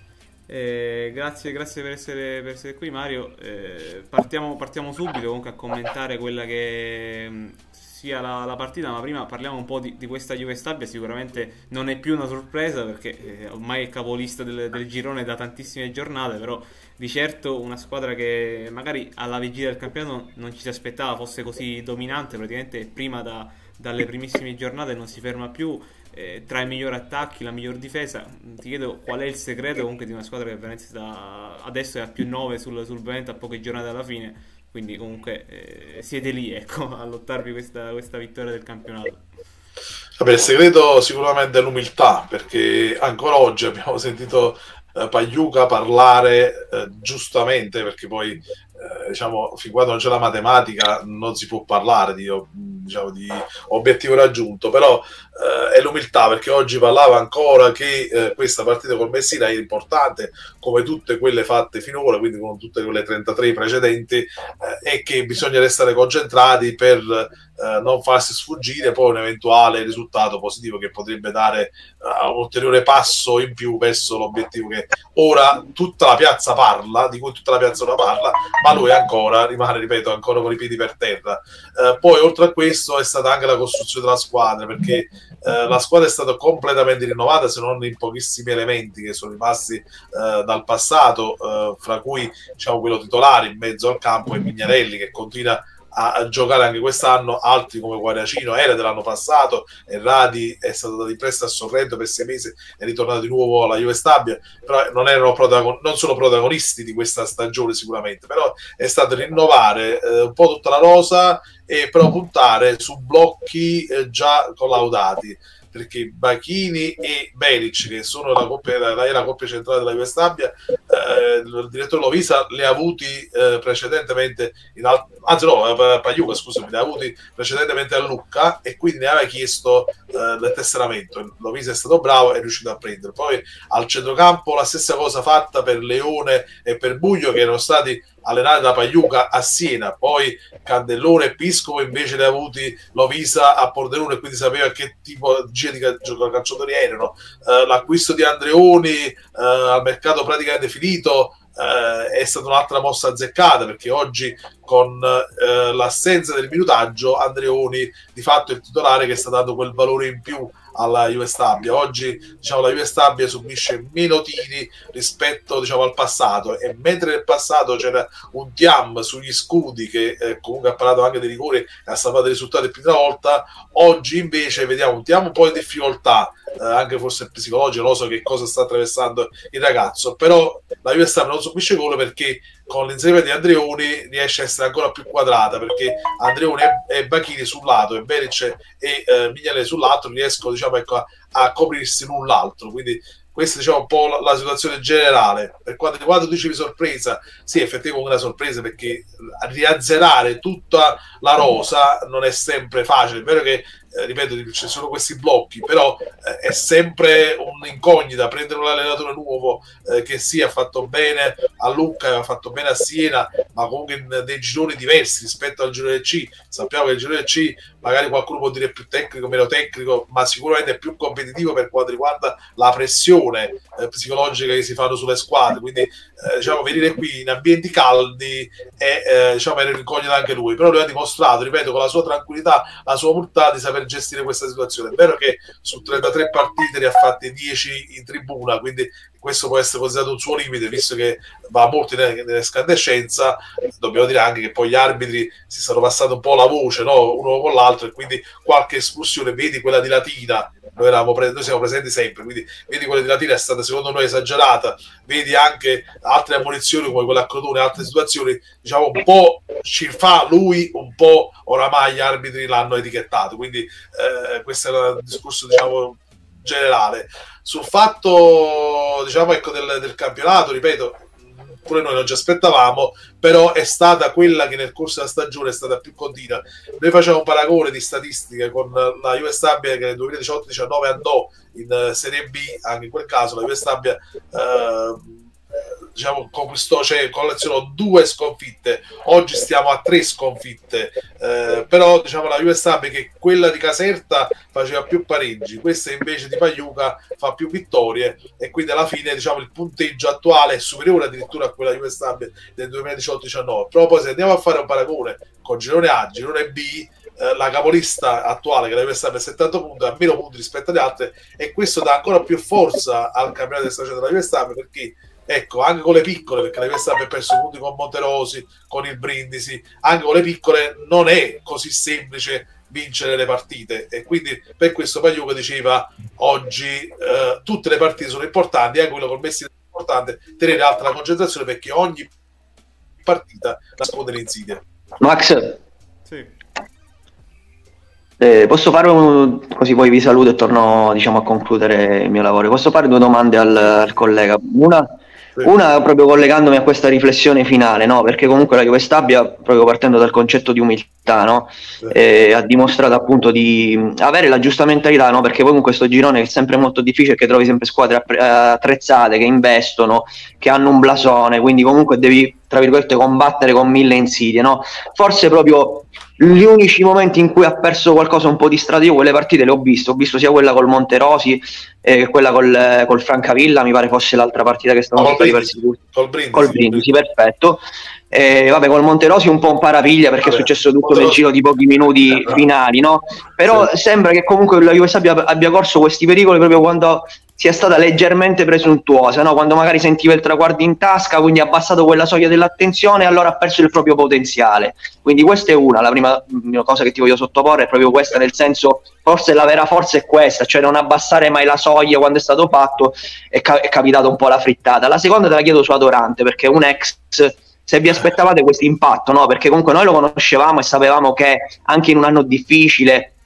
Eh, grazie, grazie per essere, per essere qui Mario. Eh, partiamo, partiamo subito comunque a commentare quella che mh, sia la, la partita, ma prima parliamo un po' di, di questa Juve Stabia. Sicuramente non è più una sorpresa, perché eh, ormai è capolista del, del girone da tantissime giornate, però di certo una squadra che magari alla vigilia del campionato non ci si aspettava fosse così dominante, praticamente prima da, dalle primissime giornate non si ferma più. Eh, tra i migliori attacchi, la miglior difesa. Ti chiedo qual è il segreto comunque di una squadra che veramente sta, adesso è a più nove sul, sul Benevento, a poche giornate alla fine, quindi comunque eh, siete lì, ecco, a lottarvi questa, questa vittoria del campionato. Vabbè, il segreto sicuramente è l'umiltà, perché ancora oggi abbiamo sentito eh, Pagliuca parlare eh, giustamente, perché poi eh, diciamo, fin quando non c'è la matematica non si può parlare di, diciamo, di obiettivo raggiunto, però eh, è l'umiltà, perché oggi parlava ancora che eh, questa partita col Messina è importante come tutte quelle fatte finora, quindi con tutte quelle trentatré precedenti, eh, e che bisogna restare concentrati per eh, non farsi sfuggire poi un eventuale risultato positivo che potrebbe dare uh, un ulteriore passo in più verso l'obiettivo che ora tutta la piazza parla, di cui tutta la piazza ora parla, ma lui ancora rimane, ripeto, ancora con i piedi per terra. Uh, poi oltre a questo è stata anche la costruzione della squadra, perché uh, la squadra è stata completamente rinnovata, se non in pochissimi elementi che sono rimasti uh, dal passato, uh, fra cui diciamo quello titolare in mezzo al campo e Mignarelli, che continua a, a giocare anche quest'anno. Altri come Guaracino era dell'anno passato, e Radi è stato dato in prestito a Sorrento per sei mesi, è ritornato di nuovo alla Juve Stabia, però non, erano protagon- non sono protagonisti di questa stagione sicuramente, però è stato rinnovare eh, un po' tutta la rosa, e però puntare su blocchi eh, già collaudati. perché Bachini e Beric, che sono la coppia, la, la coppia centrale della Juve Stabia, eh, il direttore Lovisa li ha avuti eh, precedentemente in al- anzi no, Pagliuca scusami, li ha avuti precedentemente a Lucca, e quindi ne aveva chiesto eh, il tesseramento. Lovisa è stato bravo e è riuscito a prendere. Poi al centrocampo la stessa cosa fatta per Leone e per Buglio, che erano stati allenati da Pagliuca a Siena. Poi Candellone e Piscopo invece li ha avuti Lovisa a Pordenone, e quindi sapeva che tipo di calciatori erano. Uh, l'acquisto di Andreoni uh, al mercato praticamente finito uh, è stata un'altra mossa azzeccata, perché oggi con uh, l'assenza del minutaggio Andreoni di fatto è il titolare, che sta dando quel valore in più alla Juve Stabia. Oggi diciamo la Juve Stabia subisce meno tiri rispetto diciamo al passato, e mentre nel passato c'era un Thiam sugli scudi che eh, comunque ha parlato anche dei rigori e ha salvato i risultati più di una volta, oggi invece vediamo un Thiam un po' in difficoltà, eh, anche forse psicologico, non so che cosa sta attraversando il ragazzo, però la Juve Stabia non subisce gol perché con l'inserimento di Andreoni riesce a essere ancora più quadrata, perché Andreoni e, e Bachini sul lato e Beric e eh, Mignale sull'altro riescono diciamo, ecco, a, a coprirsi l'un l'altro. Quindi questa diciamo un po' la, la situazione generale. Per quanto riguarda, tu dicevi sorpresa, sì, effettivamente una sorpresa, perché riazzerare tutta la rosa non è sempre facile. È vero che Eh, ripeto, ci sono questi blocchi, però eh, è sempre un'incognita prendere un allenatore nuovo eh, che sì, ha fatto bene a Lucca, ha fatto bene a Siena, ma comunque in dei gironi diversi rispetto al girone C. Sappiamo che il girone C magari qualcuno può dire più tecnico, meno tecnico, ma sicuramente è più competitivo per quanto riguarda la pressione eh, psicologica che si fanno sulle squadre. Quindi eh, diciamo, venire qui in ambienti caldi è, eh, diciamo, era un'incognita anche lui, però lui ha dimostrato, ripeto, con la sua tranquillità, la sua umiltà, di saper gestire questa situazione. È vero che su trentatré partite ne ha fatte dieci in tribuna, quindi questo può essere considerato un suo limite, visto che va molto in escandescenza. Dobbiamo dire anche che poi gli arbitri si stanno passando un po' la voce, no? Uno con l'altro, e quindi qualche espulsione, vedi quella di Latina, noi, eravamo pre- noi siamo presenti sempre, quindi vedi quella di Latina è stata secondo noi esagerata, vedi anche altre ammonizioni come quella a Crotone, altre situazioni, diciamo un po' ci fa lui, un po' oramai gli arbitri l'hanno etichettato, quindi eh, questo è il discorso diciamo generale. Sul fatto diciamo ecco del, del campionato, ripeto, pure noi non ci aspettavamo, però è stata quella che nel corso della stagione è stata più continua. Noi facciamo un paragone di statistiche con la Juve Stabia, che nel duemiladiciotto diciannove andò in Serie B, anche in quel caso la Juve Stabia eh, diciamo conquistò, cioè collezionò due sconfitte. Oggi stiamo a tre sconfitte, eh, però diciamo la Juve Stabia, che quella di Caserta faceva più pareggi, questa invece di Pagliuca fa più vittorie, e quindi alla fine diciamo il punteggio attuale è superiore addirittura a quella Juve Stabia del duemiladiciotto diciannove. Però poi se andiamo a fare un paragone con girone A, girone B, eh, la capolista attuale, che la Juve Stabia a settanta punti, ha meno punti rispetto alle altre, e questo dà ancora più forza al campionato di stagione della Juve Stabia, perché ecco, anche con le piccole, perché la Juve Stabia ha perso punti con Monterosi, con il Brindisi, anche con le piccole non è così semplice vincere le partite, e quindi per questo Pagliuca diceva oggi eh, tutte le partite sono importanti, anche quello col Messi è importante, tenere alta la concentrazione, perché ogni partita nasconde l'insidia. Max, sì. eh, posso fare un... così poi vi saluto e torno diciamo a concludere il mio lavoro. Posso fare due domande al, al collega? Una Una proprio collegandomi a questa riflessione finale, no? Perché comunque la Juve Stabia, proprio partendo dal concetto di umiltà, no? Eh, ha dimostrato appunto di avere la giusta mentalità, no? Perché poi con questo girone è sempre molto difficile, che trovi sempre squadre attrezzate, che investono, che hanno un blasone, quindi comunque devi, tra virgolette, combattere con mille insidie, no? Forse proprio gli unici momenti in cui ha perso qualcosa un po' di strada, io quelle partite le ho viste, ho visto sia quella col Monterosi che eh, quella col, col Francavilla, mi pare fosse l'altra partita che stavamo col diversi col Brindisi, col Brindisi, perfetto. Eh, vabbè, col Monterosi un po' un parapiglia, perché vabbè, è successo tutto Monterosi nel giro di pochi minuti finali, no? Però sì, sembra che comunque la Juve Stabia abbia corso questi pericoli proprio quando sia stata leggermente presuntuosa, no? Quando magari sentiva il traguardo in tasca, quindi ha abbassato quella soglia dell'attenzione e allora ha perso il proprio potenziale. Quindi questa è una, la prima cosa che ti voglio sottoporre è proprio questa, nel senso, forse la vera forza è questa, cioè non abbassare mai la soglia quando è stato fatto, è, ca- è capitato un po' la frittata. La seconda te la chiedo su Adorante, perché è un ex, se vi aspettavate questo impatto, no? Perché comunque noi lo conoscevamo e sapevamo che anche in un anno difficile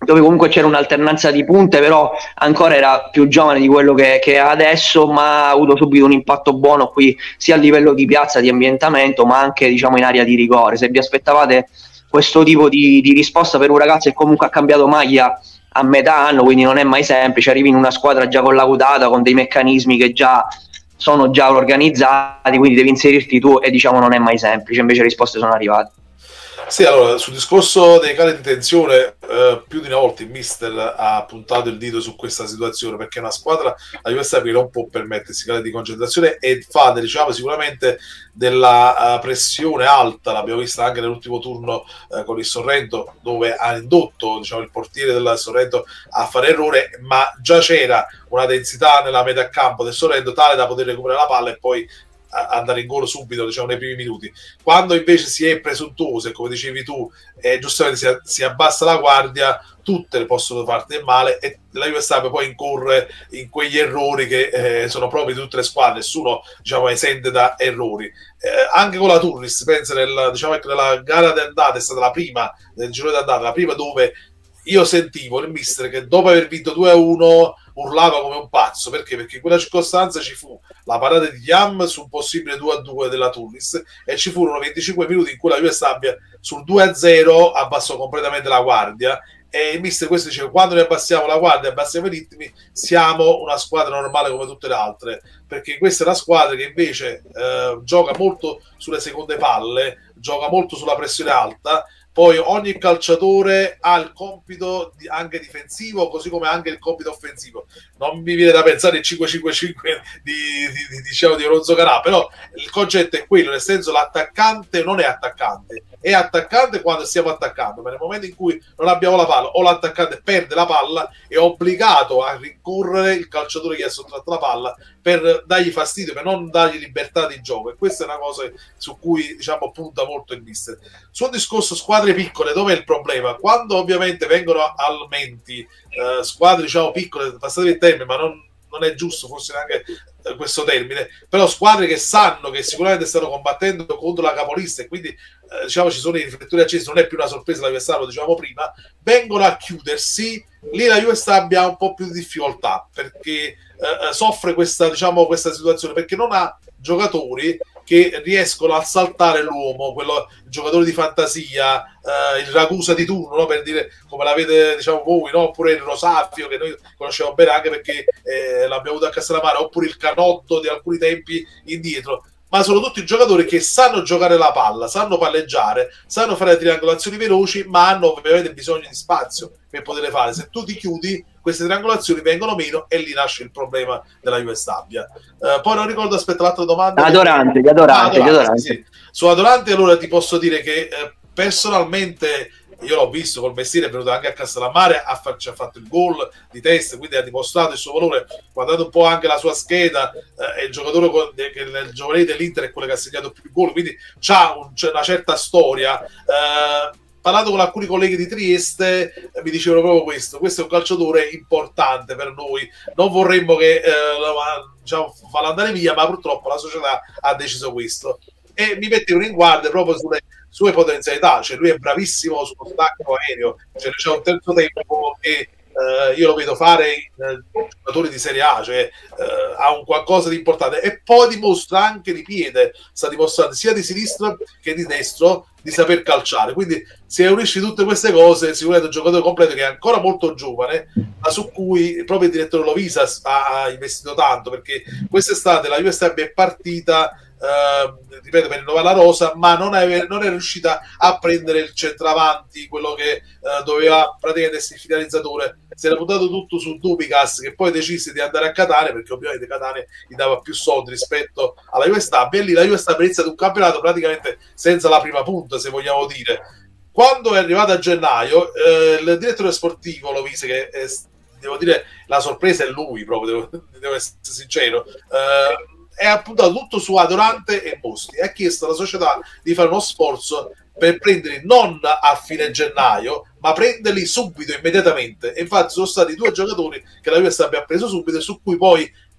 dove comunque c'era un'alternanza di punte, però ancora era più giovane di quello che, che è adesso, ma ha avuto subito un impatto buono qui sia a livello di piazza, di ambientamento, ma anche diciamo in area di rigore. Se vi aspettavate questo tipo di, di risposta per un ragazzo che comunque ha cambiato maglia a metà anno, quindi non è mai semplice, arrivi in una squadra già collaudata con dei meccanismi che già sono già organizzati, quindi devi inserirti tu e diciamo non è mai semplice, invece le risposte sono arrivate. Sì, allora, sul discorso dei cali di tensione, eh, più di una volta il mister ha puntato il dito su questa situazione, perché è una squadra, la Juventus, che non può permettersi cali di concentrazione e fa, diciamo, sicuramente della uh, pressione alta, l'abbiamo vista anche nell'ultimo turno uh, con il Sorrento, dove ha indotto, diciamo, il portiere del Sorrento a fare errore, ma già c'era una densità nella metà campo del Sorrento tale da poter recuperare la palla e poi andare in gol subito, diciamo, nei primi minuti. Quando invece si è presuntuoso e, come dicevi tu, eh, giustamente si, si abbassa la guardia, tutte le possono farti del male e la Juventus poi incorre in quegli errori che eh, sono propri di tutte le squadre, nessuno, diciamo, esente da errori. Eh, anche con la Turris, penso nel, diciamo, che nella gara d'andata è stata la prima del girone d'andata, la prima dove io sentivo il mister che dopo aver vinto due a uno urlava come un pazzo. Perché? Perché in quella circostanza ci fu la parata di Yam su un possibile due a due della Turris e ci furono venticinque minuti in cui la Juve abbia sul due a zero abbassò completamente la guardia e il mister questo diceva: quando ne abbassiamo la guardia, abbassiamo i ritmi, siamo una squadra normale come tutte le altre, perché questa è una squadra che invece eh, gioca molto sulle seconde palle, gioca molto sulla pressione alta. Poi ogni calciatore ha il compito di, anche difensivo, così come anche il compito offensivo. Non mi viene da pensare il cinque cinque cinque di, di, di, diciamo, di Alonso Carà, però il concetto è quello, nel senso l'attaccante non è attaccante, è attaccante quando stiamo attaccando, ma nel momento in cui non abbiamo la palla o l'attaccante perde la palla è obbligato a rincorrere il calciatore che ha sottratto la palla per dargli fastidio, per non dargli libertà di gioco, e questa è una cosa su cui, diciamo, punta molto il mister. Sul discorso squadre piccole, dove è il problema? Quando ovviamente vengono al menti eh, squadre, diciamo, piccole, passate il termine, ma non, non è giusto forse neanche eh, questo termine, però squadre che sanno che sicuramente stanno combattendo contro la capolista e quindi eh, diciamo ci sono i riflettori accesi, non è più una sorpresa la Juventus, lo dicevamo prima, vengono a chiudersi, lì la Juventus abbia un po' più di difficoltà perché eh, soffre questa, diciamo, questa situazione, perché non ha giocatori che riescono a saltare l'uomo, quello, il giocatore di fantasia, eh, il Ragusa di turno, no? Per dire, come l'avete, diciamo, voi, no? Oppure il Rosafio, che noi conosciamo bene anche perché eh, l'abbiamo avuto a Castellammare, oppure il Canotto di alcuni tempi indietro. Ma sono tutti giocatori che sanno giocare la palla, sanno palleggiare, sanno fare triangolazioni veloci, ma hanno ovviamente bisogno di spazio per poterle fare. Se tu ti chiudi, queste triangolazioni vengono meno e lì nasce il problema della Juve Stabia. Uh, poi non ricordo, aspetta, l'altra domanda. Adorante, di Adorante, ah, Adorante, di Adorante. Sì. Su Adorante, allora ti posso dire che eh, personalmente io l'ho visto col mestiere, è venuto anche a Castellammare, ha, fa- ci ha fatto il gol di testa, quindi ha dimostrato il suo valore. Guardate un po' anche la sua scheda, eh, è il giocatore con, che nel giovanile dell'Inter è quello che ha segnato più gol, quindi c'ha un, c'è una certa storia. Eh, parlando con alcuni colleghi di Trieste eh, mi dicevano proprio questo: questo è un calciatore importante per noi, non vorremmo che eh, diciamo, farlo andare via, ma purtroppo la società ha deciso questo. E mi mettevano in guardia proprio sulle sue potenzialità, cioè lui è bravissimo sullo stacco aereo, cioè c'è un terzo tempo che eh, io lo vedo fare in eh, giocatori di Serie A, cioè eh, ha un qualcosa di importante, e poi dimostra anche di piede, sta dimostrando sia di sinistra che di destro di saper calciare, quindi se unisci tutte queste cose sicuramente è un giocatore completo che è ancora molto giovane, ma su cui proprio il direttore Lovisa ha investito tanto, perché quest'estate la Juve è partita Uh, ripeto, per rinnovare la rosa, ma non è, non è riuscita a prendere il centravanti, quello che uh, doveva praticamente essere il finalizzatore. Si era puntato tutto su Dubikas, che poi decise di andare a Catania, perché ovviamente Catania gli dava più soldi rispetto alla Juve Stabia, e lì la Juve Stabia ha iniziato un campionato praticamente senza la prima punta, se vogliamo dire. Quando è arrivato a gennaio, eh, il direttore sportivo Lovise, che è, devo dire, la sorpresa è lui proprio, devo, devo essere sincero, eh, è appuntato tutto su Adorante e Mosti, ha chiesto alla società di fare uno sforzo per prenderli non a fine gennaio, ma prenderli subito, immediatamente, e infatti sono stati due giocatori che la Juve abbia preso subito e su cui poi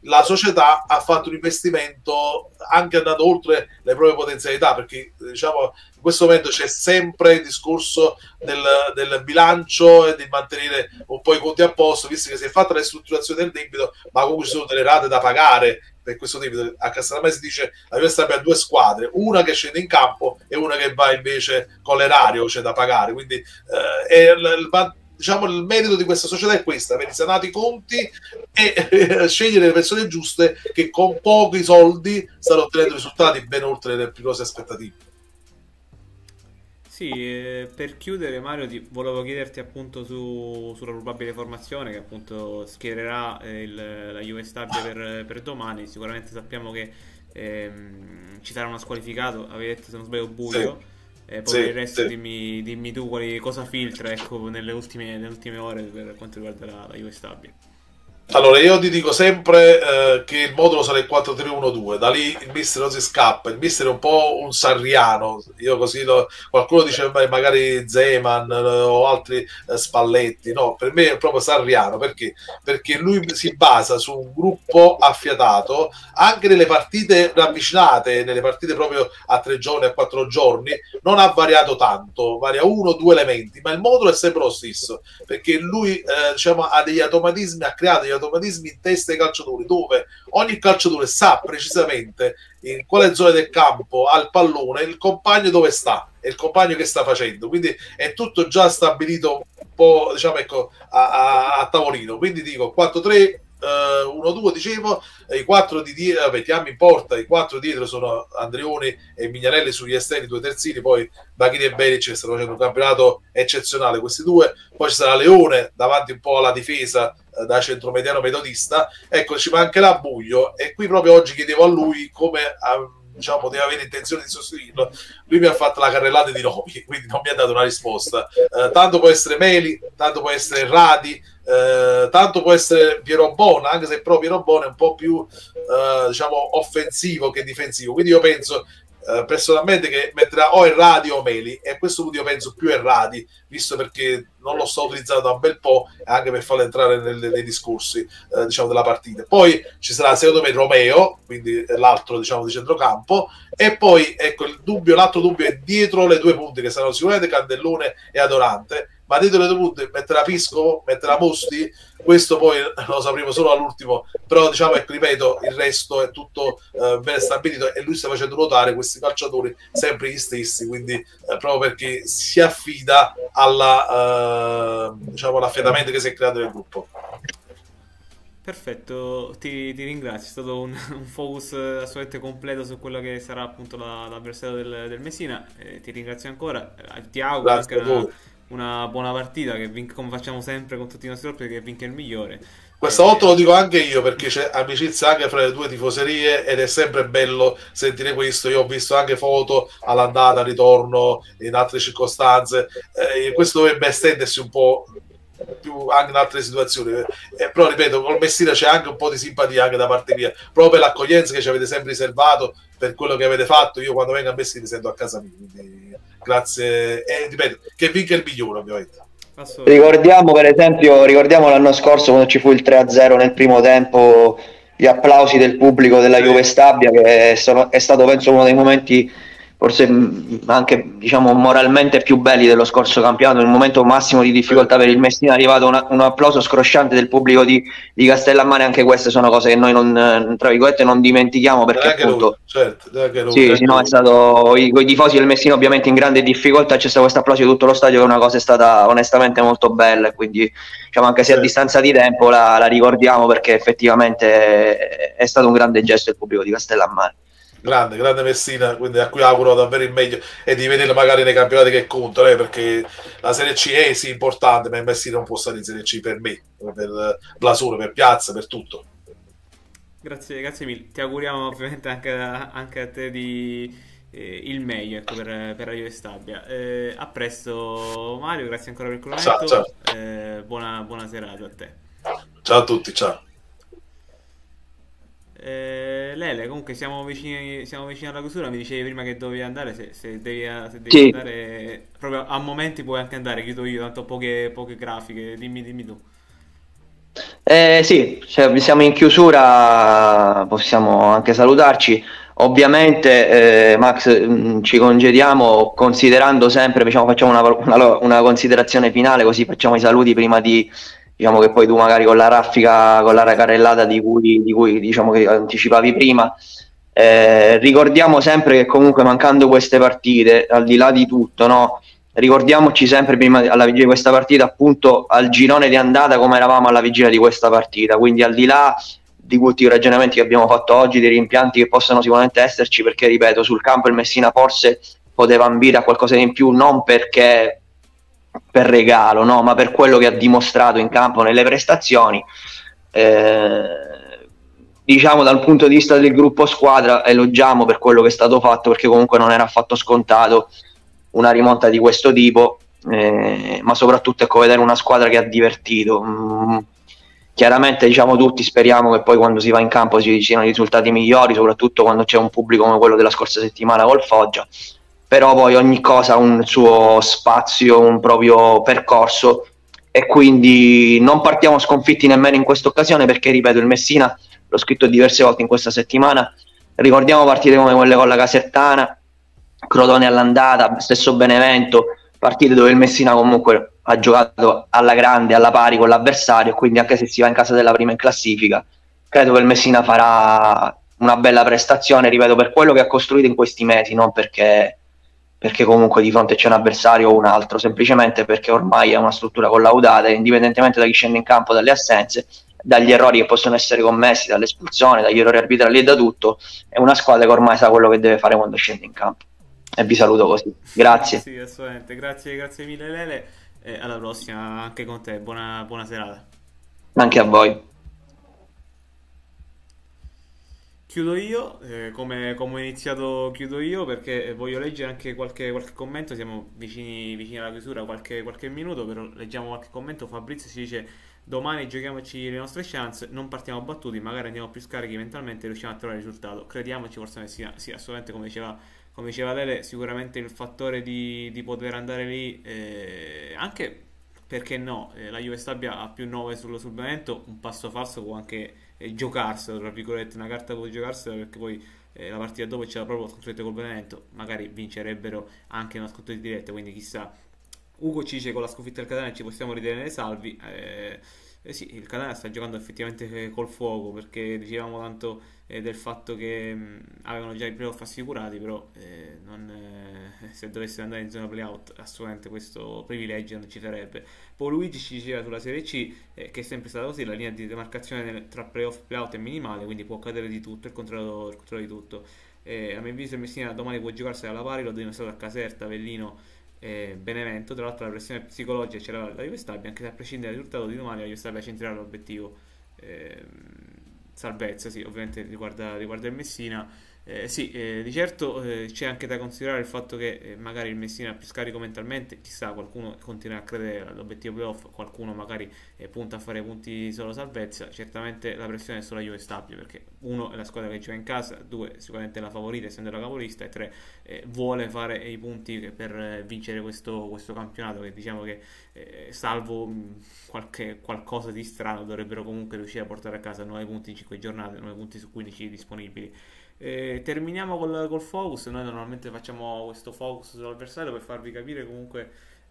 la società ha fatto un investimento anche andando oltre le proprie potenzialità, perché diciamo in questo momento c'è sempre il discorso del, del bilancio e di mantenere un po' i conti a posto, visto che si è fatta la ristrutturazione del debito, ma comunque ci sono delle rate da pagare per questo debito. A Castellammare si dice la Juve Stabia ha due squadre, una che scende in campo e una che va invece con l'erario, c'è da pagare, quindi eh, è il, il diciamo il merito di questa società è questo: aver sanato i conti e eh, scegliere le persone giuste che con pochi soldi stanno ottenendo risultati ben oltre le più rose aspettative. Sì, eh, per chiudere Mario ti volevo chiederti appunto su, sulla probabile formazione che appunto schiererà eh, il, la Juve Stabia per, per domani. Sicuramente sappiamo che ehm, ci sarà uno squalificato, avevi detto se non sbaglio Buio. Sì. E poi Sì, per il resto sì. dimmi, dimmi tu quali, cosa filtra ecco, nelle, ultime, nelle ultime ore per quanto riguarda la, la Juve Stabia. Allora, io ti dico sempre eh, che il modulo sarà il quattro tre uno due, da lì il mister non si scappa, il mister è un po' un sarriano, io così lo, qualcuno dice magari Zeman eh, o altri eh, Spalletti, no, per me è proprio sarriano, perché? Perché lui si basa su un gruppo affiatato, anche nelle partite ravvicinate, nelle partite proprio a tre giorni, a quattro giorni, non ha variato tanto, varia uno o due elementi, ma il modulo è sempre lo stesso, perché lui eh, diciamo, ha degli automatismi, ha creato degli automatismi in testa ai calciatori, dove ogni calciatore sa precisamente in quale zona del campo ha il pallone, il compagno dove sta e il compagno che sta facendo, quindi è tutto già stabilito un po' diciamo ecco a, a, a tavolino. Quindi dico quattro tre uno due, dicevo, i quattro di dietro, vabbè, Tiam in porta, i quattro dietro sono Andreoni e Mignarelli sugli esterni, due terzini, poi Bachini e Beric stanno facendo un campionato eccezionale questi due, poi ci sarà Leone davanti un po' alla difesa eh, da centromediano metodista, ecco ci mancherà Buio, e qui proprio oggi chiedevo a lui come a, diciamo deve avere intenzione di sostituirlo. Lui mi ha fatto la carrellata di nomi, quindi non mi ha dato una risposta. Eh, tanto può essere Meli, tanto può essere Radi, eh, tanto può essere Piero Bona, anche se però Piero Bona è un po' più eh, diciamo offensivo che difensivo, quindi io penso eh, personalmente che metterà o Erradi o Meli, e a questo punto io penso più Erradi, visto perché non lo sto utilizzando da un bel po', anche per farlo entrare nel, nei discorsi eh, diciamo della partita. Poi ci sarà secondo me Romeo, quindi l'altro diciamo di centrocampo, e poi ecco il dubbio, l'altro dubbio è dietro le due punte che saranno sicuramente Candellone e Adorante, ma dietro le due punte metterà Pisco, metterà Mosti, questo poi lo sapremo solo all'ultimo, però diciamo ecco ripeto il resto è tutto eh, ben stabilito, e lui sta facendo ruotare questi calciatori sempre gli stessi, quindi eh, proprio perché si affida alla eh, diciamo all'affidamento che si è creato nel gruppo. Perfetto, ti, ti ringrazio, è stato un, un focus assolutamente completo su quello che sarà appunto la- l'avversario del, del Messina. Eh, ti ringrazio ancora, eh, ti auguro anche Grazie a una, voi. una buona partita, che vinca, come facciamo sempre con tutti i nostri ospiti, che vinca il migliore. Questa volta lo Eh, dico anche io, perché c'è amicizia anche fra le due tifoserie ed è sempre bello sentire questo. Io ho visto anche foto all'andata, al ritorno, in altre circostanze. Eh, questo dovrebbe estendersi un po' più anche in altre situazioni. Eh, però ripeto, col Messina c'è anche un po' di simpatia anche da parte mia, proprio per l'accoglienza che ci avete sempre riservato, per quello che avete fatto. Io quando vengo a Messina mi sento a casa mia. Quindi, grazie. E ripeto, che vinca il migliore, ovviamente. assolutamente. Ricordiamo per esempio, ricordiamo l'anno scorso quando ci fu il tre a zero nel primo tempo, gli applausi del pubblico della Sì. Juve Stabia, che sono, è stato penso uno dei momenti forse mh, anche diciamo moralmente più belli dello scorso campionato, nel momento massimo di difficoltà per il Messina è arrivato una- un applauso scrosciante del pubblico di, di Castellammare. Anche queste sono cose che noi non, eh, tra virgolette, non dimentichiamo, perché Neanche lui, appunto certo, neanche lui, sì, sì, neanche no, è lui. stato i, i tifosi del Messina ovviamente in grande difficoltà, c'è stato questo applauso di tutto lo stadio, che è una cosa è stata onestamente molto bella, e quindi diciamo anche se a Sì. distanza di tempo la, la ricordiamo, perché effettivamente è, è stato un grande gesto del pubblico di Castellammare. Grande, grande Messina, quindi a cui auguro davvero il meglio e di vederlo magari nei campionati che contano, eh, perché la Serie C è sì importante, ma il Messina non può stare in Serie C per me, per blasone, per piazza, per tutto. Grazie, grazie mille. Ti auguriamo ovviamente anche, a- anche a te di, eh, il meglio ecco, per, per la Juve Stabia. Eh, a presto Mario, grazie ancora per il Ciao, ciao. collegamento. Eh, buona, buona serata a te. Ciao a tutti, ciao. Eh, Lele, comunque siamo vicini, siamo vicini alla chiusura. Mi dicevi prima che dovevi andare. Se, se devi, se devi Sì, andare, proprio a momenti puoi anche andare. Chiudo io, tanto ho poche, poche grafiche. Dimmi, dimmi tu. Eh, sì, se siamo in chiusura, possiamo anche salutarci. Ovviamente, eh, Max, mh, ci congediamo considerando sempre, diciamo, facciamo una, una- una considerazione finale, così facciamo i saluti prima di, diciamo che poi tu magari con la raffica, con la Sì, sì. carrellata di cui, di cui, diciamo che anticipavi prima, eh, ricordiamo sempre che comunque mancando queste partite, al di là di tutto, no? Ricordiamoci sempre prima alla vigilia di questa partita, appunto al girone di andata come eravamo alla vigilia di questa partita, quindi al di là di tutti i ragionamenti che abbiamo fatto oggi, dei rimpianti che possono sicuramente esserci, perché ripeto, sul campo il Messina forse poteva ambire a qualcosa di in più, non perché per regalo, no, ma per quello che ha dimostrato in campo nelle prestazioni. Eh, diciamo dal punto di vista del gruppo squadra elogiamo per quello che è stato fatto, perché comunque non era affatto scontato una rimonta di questo tipo, eh, ma soprattutto ecco, vedere una squadra che ha divertito. Mm, chiaramente diciamo tutti speriamo che poi quando si va in campo si siano risultati migliori, soprattutto quando c'è un pubblico come quello della scorsa settimana col Foggia, però poi ogni cosa ha un suo spazio, un proprio percorso, e quindi non partiamo sconfitti nemmeno in questa occasione, perché ripeto, il Messina, l'ho scritto diverse volte in questa settimana, ricordiamo partite come quelle con la Casertana, Crotone all'andata, stesso Benevento, partite dove il Messina comunque ha giocato alla grande, alla pari con l'avversario, quindi anche se si va in casa della prima in classifica, credo che il Messina farà una bella prestazione, ripeto, per quello che ha costruito in questi mesi, non perché, perché comunque di fronte c'è un avversario o un altro, semplicemente perché ormai è una struttura collaudata, e indipendentemente da chi scende in campo, dalle assenze, dagli errori che possono essere commessi, dall'espulsione, dagli errori arbitrali e da tutto, è una squadra che ormai sa quello che deve fare quando scende in campo. E vi saluto così. Grazie, Sì, assolutamente. Grazie, grazie mille Lele. E alla prossima anche con te. Buona, buona serata. anche a voi. Chiudo io, eh, come, come ho iniziato chiudo io perché voglio leggere anche qualche, qualche commento, siamo vicini, vicini alla chiusura, qualche, qualche minuto, però leggiamo qualche commento. Fabrizio ci dice domani giochiamoci le nostre chance, non partiamo battuti, magari andiamo più scarichi mentalmente e riusciamo a trovare il risultato. Crediamoci, forse Messina, sì, assolutamente come diceva, come diceva Lele, sicuramente il fattore di, di poter andare lì, eh, anche perché no, eh, la Juve Stabia ha più nove sullo sul Benevento, un passo falso può anche eh, giocarselo, tra virgolette, una carta può giocarsela perché poi eh, la partita dopo c'era proprio lo scontro col Benevento, magari vincerebbero anche una scontro di diretta, quindi chissà. Ugo ci dice con la sconfitta del Catania ci possiamo ritenere salvi. Eh, eh sì, il Catania sta giocando effettivamente eh, col fuoco perché dicevamo tanto eh, del fatto che mh, avevano già i playoff assicurati, però eh, non, eh, se dovessero andare in zona playout assolutamente questo privilegio non ci sarebbe. Poi Luigi ci diceva sulla Serie C eh, che è sempre stata così, la linea di demarcazione nel- tra playoff e playout è minimale, quindi può accadere di tutto, il contrario, il contrario di tutto. Eh, a mio avviso il Messina domani può giocarsela alla pari, l'ho dimostrato a Caserta, Avellino e Benevento. Tra l'altro la pressione psicologica c'era la Juve Stabia, anche se a prescindere dal risultato di domani la Juve Stabia centrerà l'obiettivo. Eh, salvezza, sì, ovviamente riguarda, riguarda il Messina. Eh, sì, eh, di certo eh, c'è anche da considerare il fatto che eh, magari il Messina è più scarico mentalmente, chissà, qualcuno continua a credere all'obiettivo playoff, qualcuno magari eh, punta a fare punti solo salvezza. Certamente la pressione è sulla Juve Stabia perché uno è la squadra che gioca in casa, due sicuramente è la favorita essendo la capolista, e tre eh, vuole fare i punti per eh, vincere questo, questo campionato, che diciamo che eh, salvo mh, qualche, qualcosa di strano dovrebbero comunque riuscire a portare a casa nove punti in cinque giornate, nove punti su quindici disponibili. Eh, terminiamo col, col focus. Noi normalmente facciamo questo focus sull'avversario per farvi capire comunque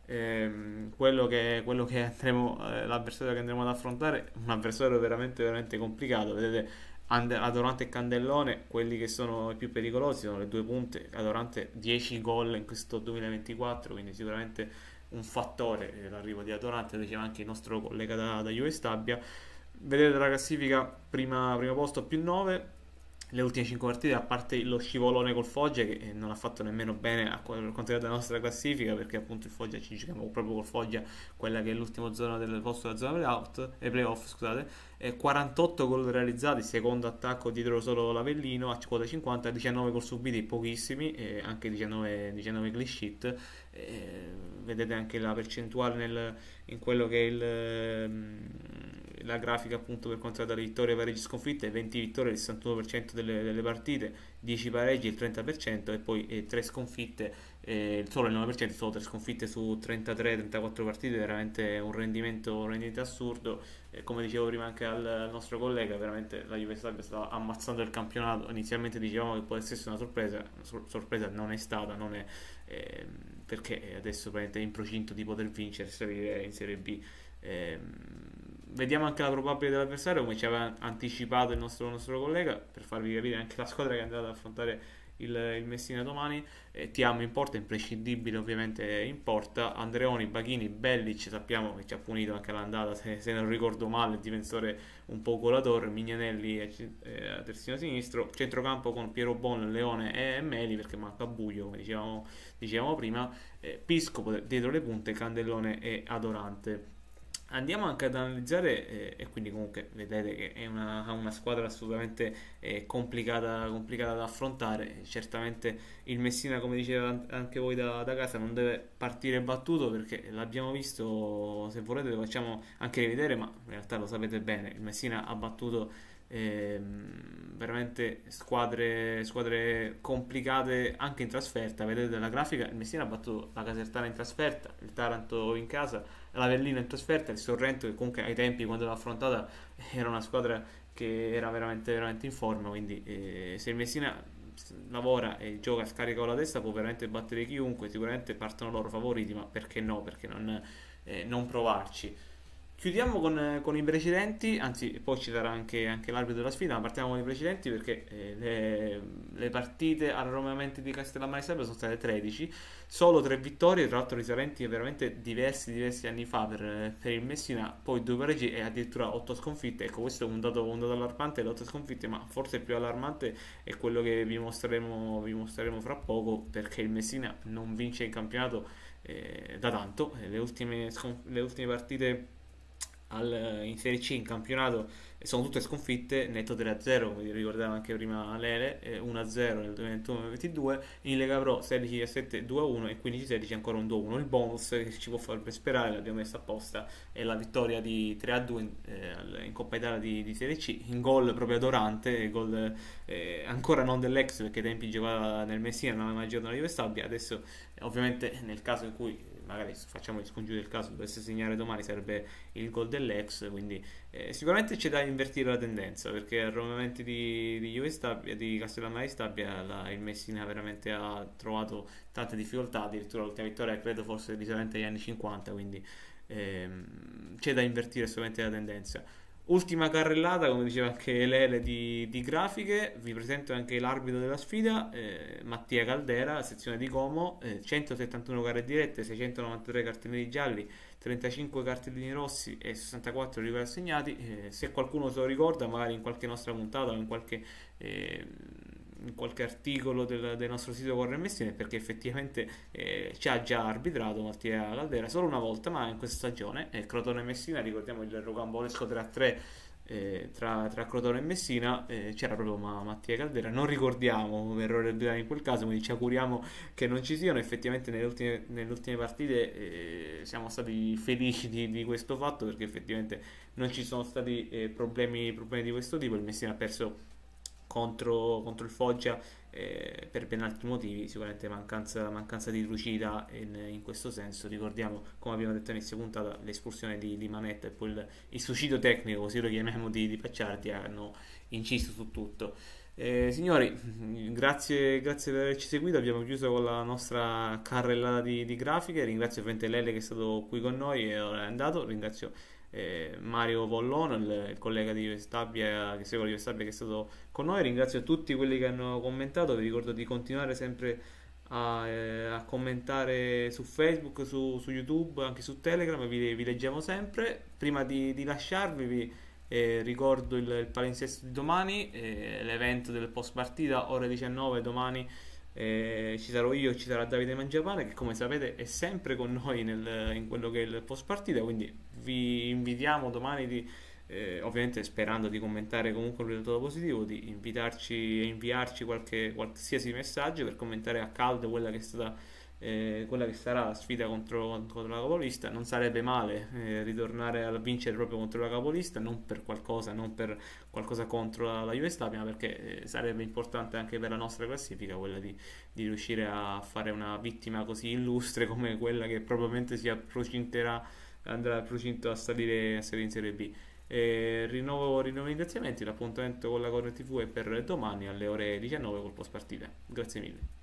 ehm, quello che, quello che andremo, eh, l'avversario che andremo ad affrontare. Un avversario veramente, veramente complicato. Vedete, And- Adorante e Candellone, quelli che sono i più pericolosi, sono le due punte. Adorante dieci gol in questo duemilaventiquattro, quindi sicuramente un fattore eh, l'arrivo di Adorante, lo diceva anche il nostro collega da, da Juve Stabia. Vedete la classifica, prima, primo posto più nove, le ultime cinque partite, a parte lo scivolone col Foggia che eh, non ha fatto nemmeno bene a per quanto riguarda la nostra classifica, perché appunto il Foggia ci giochiamo proprio col Foggia, quella che è l'ultima zona del posto della zona playout, e playoff, scusate, e quarantotto gol realizzati, secondo attacco dietro solo l'Avellino a quota cinquanta, diciannove gol subiti, pochissimi, e anche diciannove, diciannove clean sheet. E vedete anche la percentuale nel, in quello che è il, la grafica appunto per quanto riguarda le vittorie, pareggi, sconfitte: venti vittorie, il sessantuno per cento delle, delle partite, dieci pareggi, il trenta per cento, e poi eh, tre sconfitte, eh, solo il nove per cento, solo tre sconfitte su trentatré trentaquattro partite, veramente un rendimento, un rendimento assurdo. Eh, come dicevo prima anche al, al nostro collega, veramente la Juve Stabia stava ammazzando il campionato. Inizialmente dicevamo che potesse essere una sorpresa, una sor- sorpresa non è stata, non è, ehm, perché adesso praticamente è in procinto di poter vincere salire in Serie B. Ehm, vediamo anche la probabile dell'avversario, come ci aveva anticipato il nostro, il nostro collega, per farvi capire anche la squadra che è andata ad affrontare il, il Messina domani. eh, Tiamo in porta, imprescindibile ovviamente in porta, Andreoni, Baghini, Bellic, sappiamo che ci ha punito anche all'andata, se, se non ricordo male, il difensore un po' golatore, Mignanelli eh, a terzino sinistro, centrocampo con Piero Bon, Leone e Meli, perché manca Buio, come dicevamo, dicevamo prima, eh, Piscopo dietro le punte, Candellone e Adorante. Andiamo anche ad analizzare, eh, e quindi comunque vedete che è una, una squadra assolutamente eh, complicata, complicata da affrontare. Certamente il Messina, come diceva anche voi da, da casa, non deve partire battuto, perché l'abbiamo visto, se volete lo facciamo anche rivedere, ma in realtà lo sapete bene, il Messina ha battuto ehm, veramente squadre, squadre complicate anche in trasferta. Vedete dalla grafica, il Messina ha battuto la Casertana in trasferta, il Taranto in casa, l'Avellino in trasferta, il Sorrento, che comunque ai tempi quando l'ha affrontata era una squadra che era veramente, veramente in forma. Quindi eh, se il Messina lavora e gioca, scarica con la testa, può veramente battere chiunque. Sicuramente partono loro favoriti, ma perché no? Perché non, eh, non provarci? Chiudiamo con, con i precedenti, anzi poi ci sarà anche, anche l'arbitro della sfida, ma partiamo con i precedenti, perché eh, le, le partite al Roma Menti di Castellammare Stabia sono state tredici, solo tre vittorie, tra l'altro risalenti veramente diversi diversi anni fa per, per il Messina, poi due pareggi e addirittura otto sconfitte. Ecco, questo è un dato, un dato allarmante, le otto sconfitte, ma forse il più allarmante è quello che vi mostreremo, vi mostreremo fra poco, perché il Messina non vince in campionato eh, da tanto. Le ultime, le ultime partite Al, in Serie C in campionato sono tutte sconfitte, netto tre a zero, come ricordava anche prima Lele, eh, uno a zero nel duemilaventuno ventidue, in Lega Pro sedici diciassette due a uno e quindici sedici ancora un due a uno. Il bonus che ci può far sperare, l'abbiamo messo apposta, è la vittoria di tre a due in, eh, in Coppa Italia di, di Serie C, in gol proprio Adorante, gol eh, ancora non dell'ex, perché ai tempi giocava nel Messina, non aveva mai giocato nella Juve Stabia. Adesso eh, ovviamente nel caso in cui magari facciamo gli scongiuri del caso, dovesse segnare domani, sarebbe il gol dell'ex. Quindi eh, sicuramente c'è da invertire la tendenza, perché al momento di, di Juve Stabia, di Castellammare Stabia, la, il Messina veramente ha trovato tante difficoltà, addirittura l'ultima vittoria credo fosse risalente agli anni cinquanta. Quindi ehm, c'è da invertire assolutamente la tendenza. Ultima carrellata, come diceva anche Lele, di, di grafiche. Vi presento anche l'arbitro della sfida, eh, Mattia Caldera, sezione di Como, eh, centosettantuno gare dirette, seicentonovantatré cartellini gialli, trentacinque cartellini rossi e sessantaquattro rigori assegnati. Eh, se qualcuno se lo ricorda, magari in qualche nostra puntata o in qualche, eh, in qualche articolo del, del nostro sito Corre Messina, è perché effettivamente eh, ci ha già arbitrato Mattia Caldera solo una volta, ma in questa stagione. eh, Crotone Messina, ricordiamo il rocambolesco tre a tre eh, tra, tra Crotone e Messina, eh, c'era proprio ma, Mattia Caldera. Non ricordiamo errore arbitrale in quel caso, quindi ci auguriamo che non ci siano. Effettivamente nelle ultime, nelle ultime partite eh, siamo stati felici di, di questo fatto, perché effettivamente non ci sono stati eh, problemi, problemi di questo tipo. Il Messina ha perso contro, contro il Foggia eh, per ben altri motivi, sicuramente mancanza, mancanza di lucida in, in questo senso. Ricordiamo, come abbiamo detto all'inizio puntata, l'espulsione di, di Manetta e poi il, il suicidio tecnico, così lo chiamiamo, di, di Pacciardi, hanno inciso su tutto. Eh, signori, grazie, grazie per averci seguito. Abbiamo chiuso con la nostra carrellata di, di grafiche. Ringrazio ovviamente Lele che è stato qui con noi e ora è andato. Ringrazio eh, Mario Pollono, il, il collega di Juve Stabia, che segue la Juve Stabia, che è stato con noi. Ringrazio tutti quelli che hanno commentato. Vi ricordo di continuare sempre a, eh, a commentare su Facebook, su, su YouTube, anche su Telegram. Vi, vi leggiamo sempre. Prima di, di lasciarvi vi Eh, ricordo il, il palinsesto di domani, eh, l'evento del post partita ore diciannove domani. Eh, ci sarò io, ci sarà Davide Mangiapane, che come sapete è sempre con noi nel, in quello che è il post partita, quindi vi invitiamo domani di, eh, ovviamente sperando di commentare comunque un risultato positivo, di invitarci e inviarci qualche qualsiasi messaggio per commentare a caldo quella che è stata eh, quella che sarà la sfida contro, contro la capolista. Non sarebbe male eh, ritornare a vincere proprio contro la capolista, non per qualcosa, non per qualcosa contro la, la Juve Stabia, ma perché eh, sarebbe importante anche per la nostra classifica quella di, di riuscire a fare una vittima così illustre come quella che probabilmente si approcinterà, andrà al procinto a salire, a salire in Serie B. E rinnovo, rinnovo i ringraziamenti. L'appuntamento con la Corre T V è per domani alle ore diciannove col post partita. Grazie mille.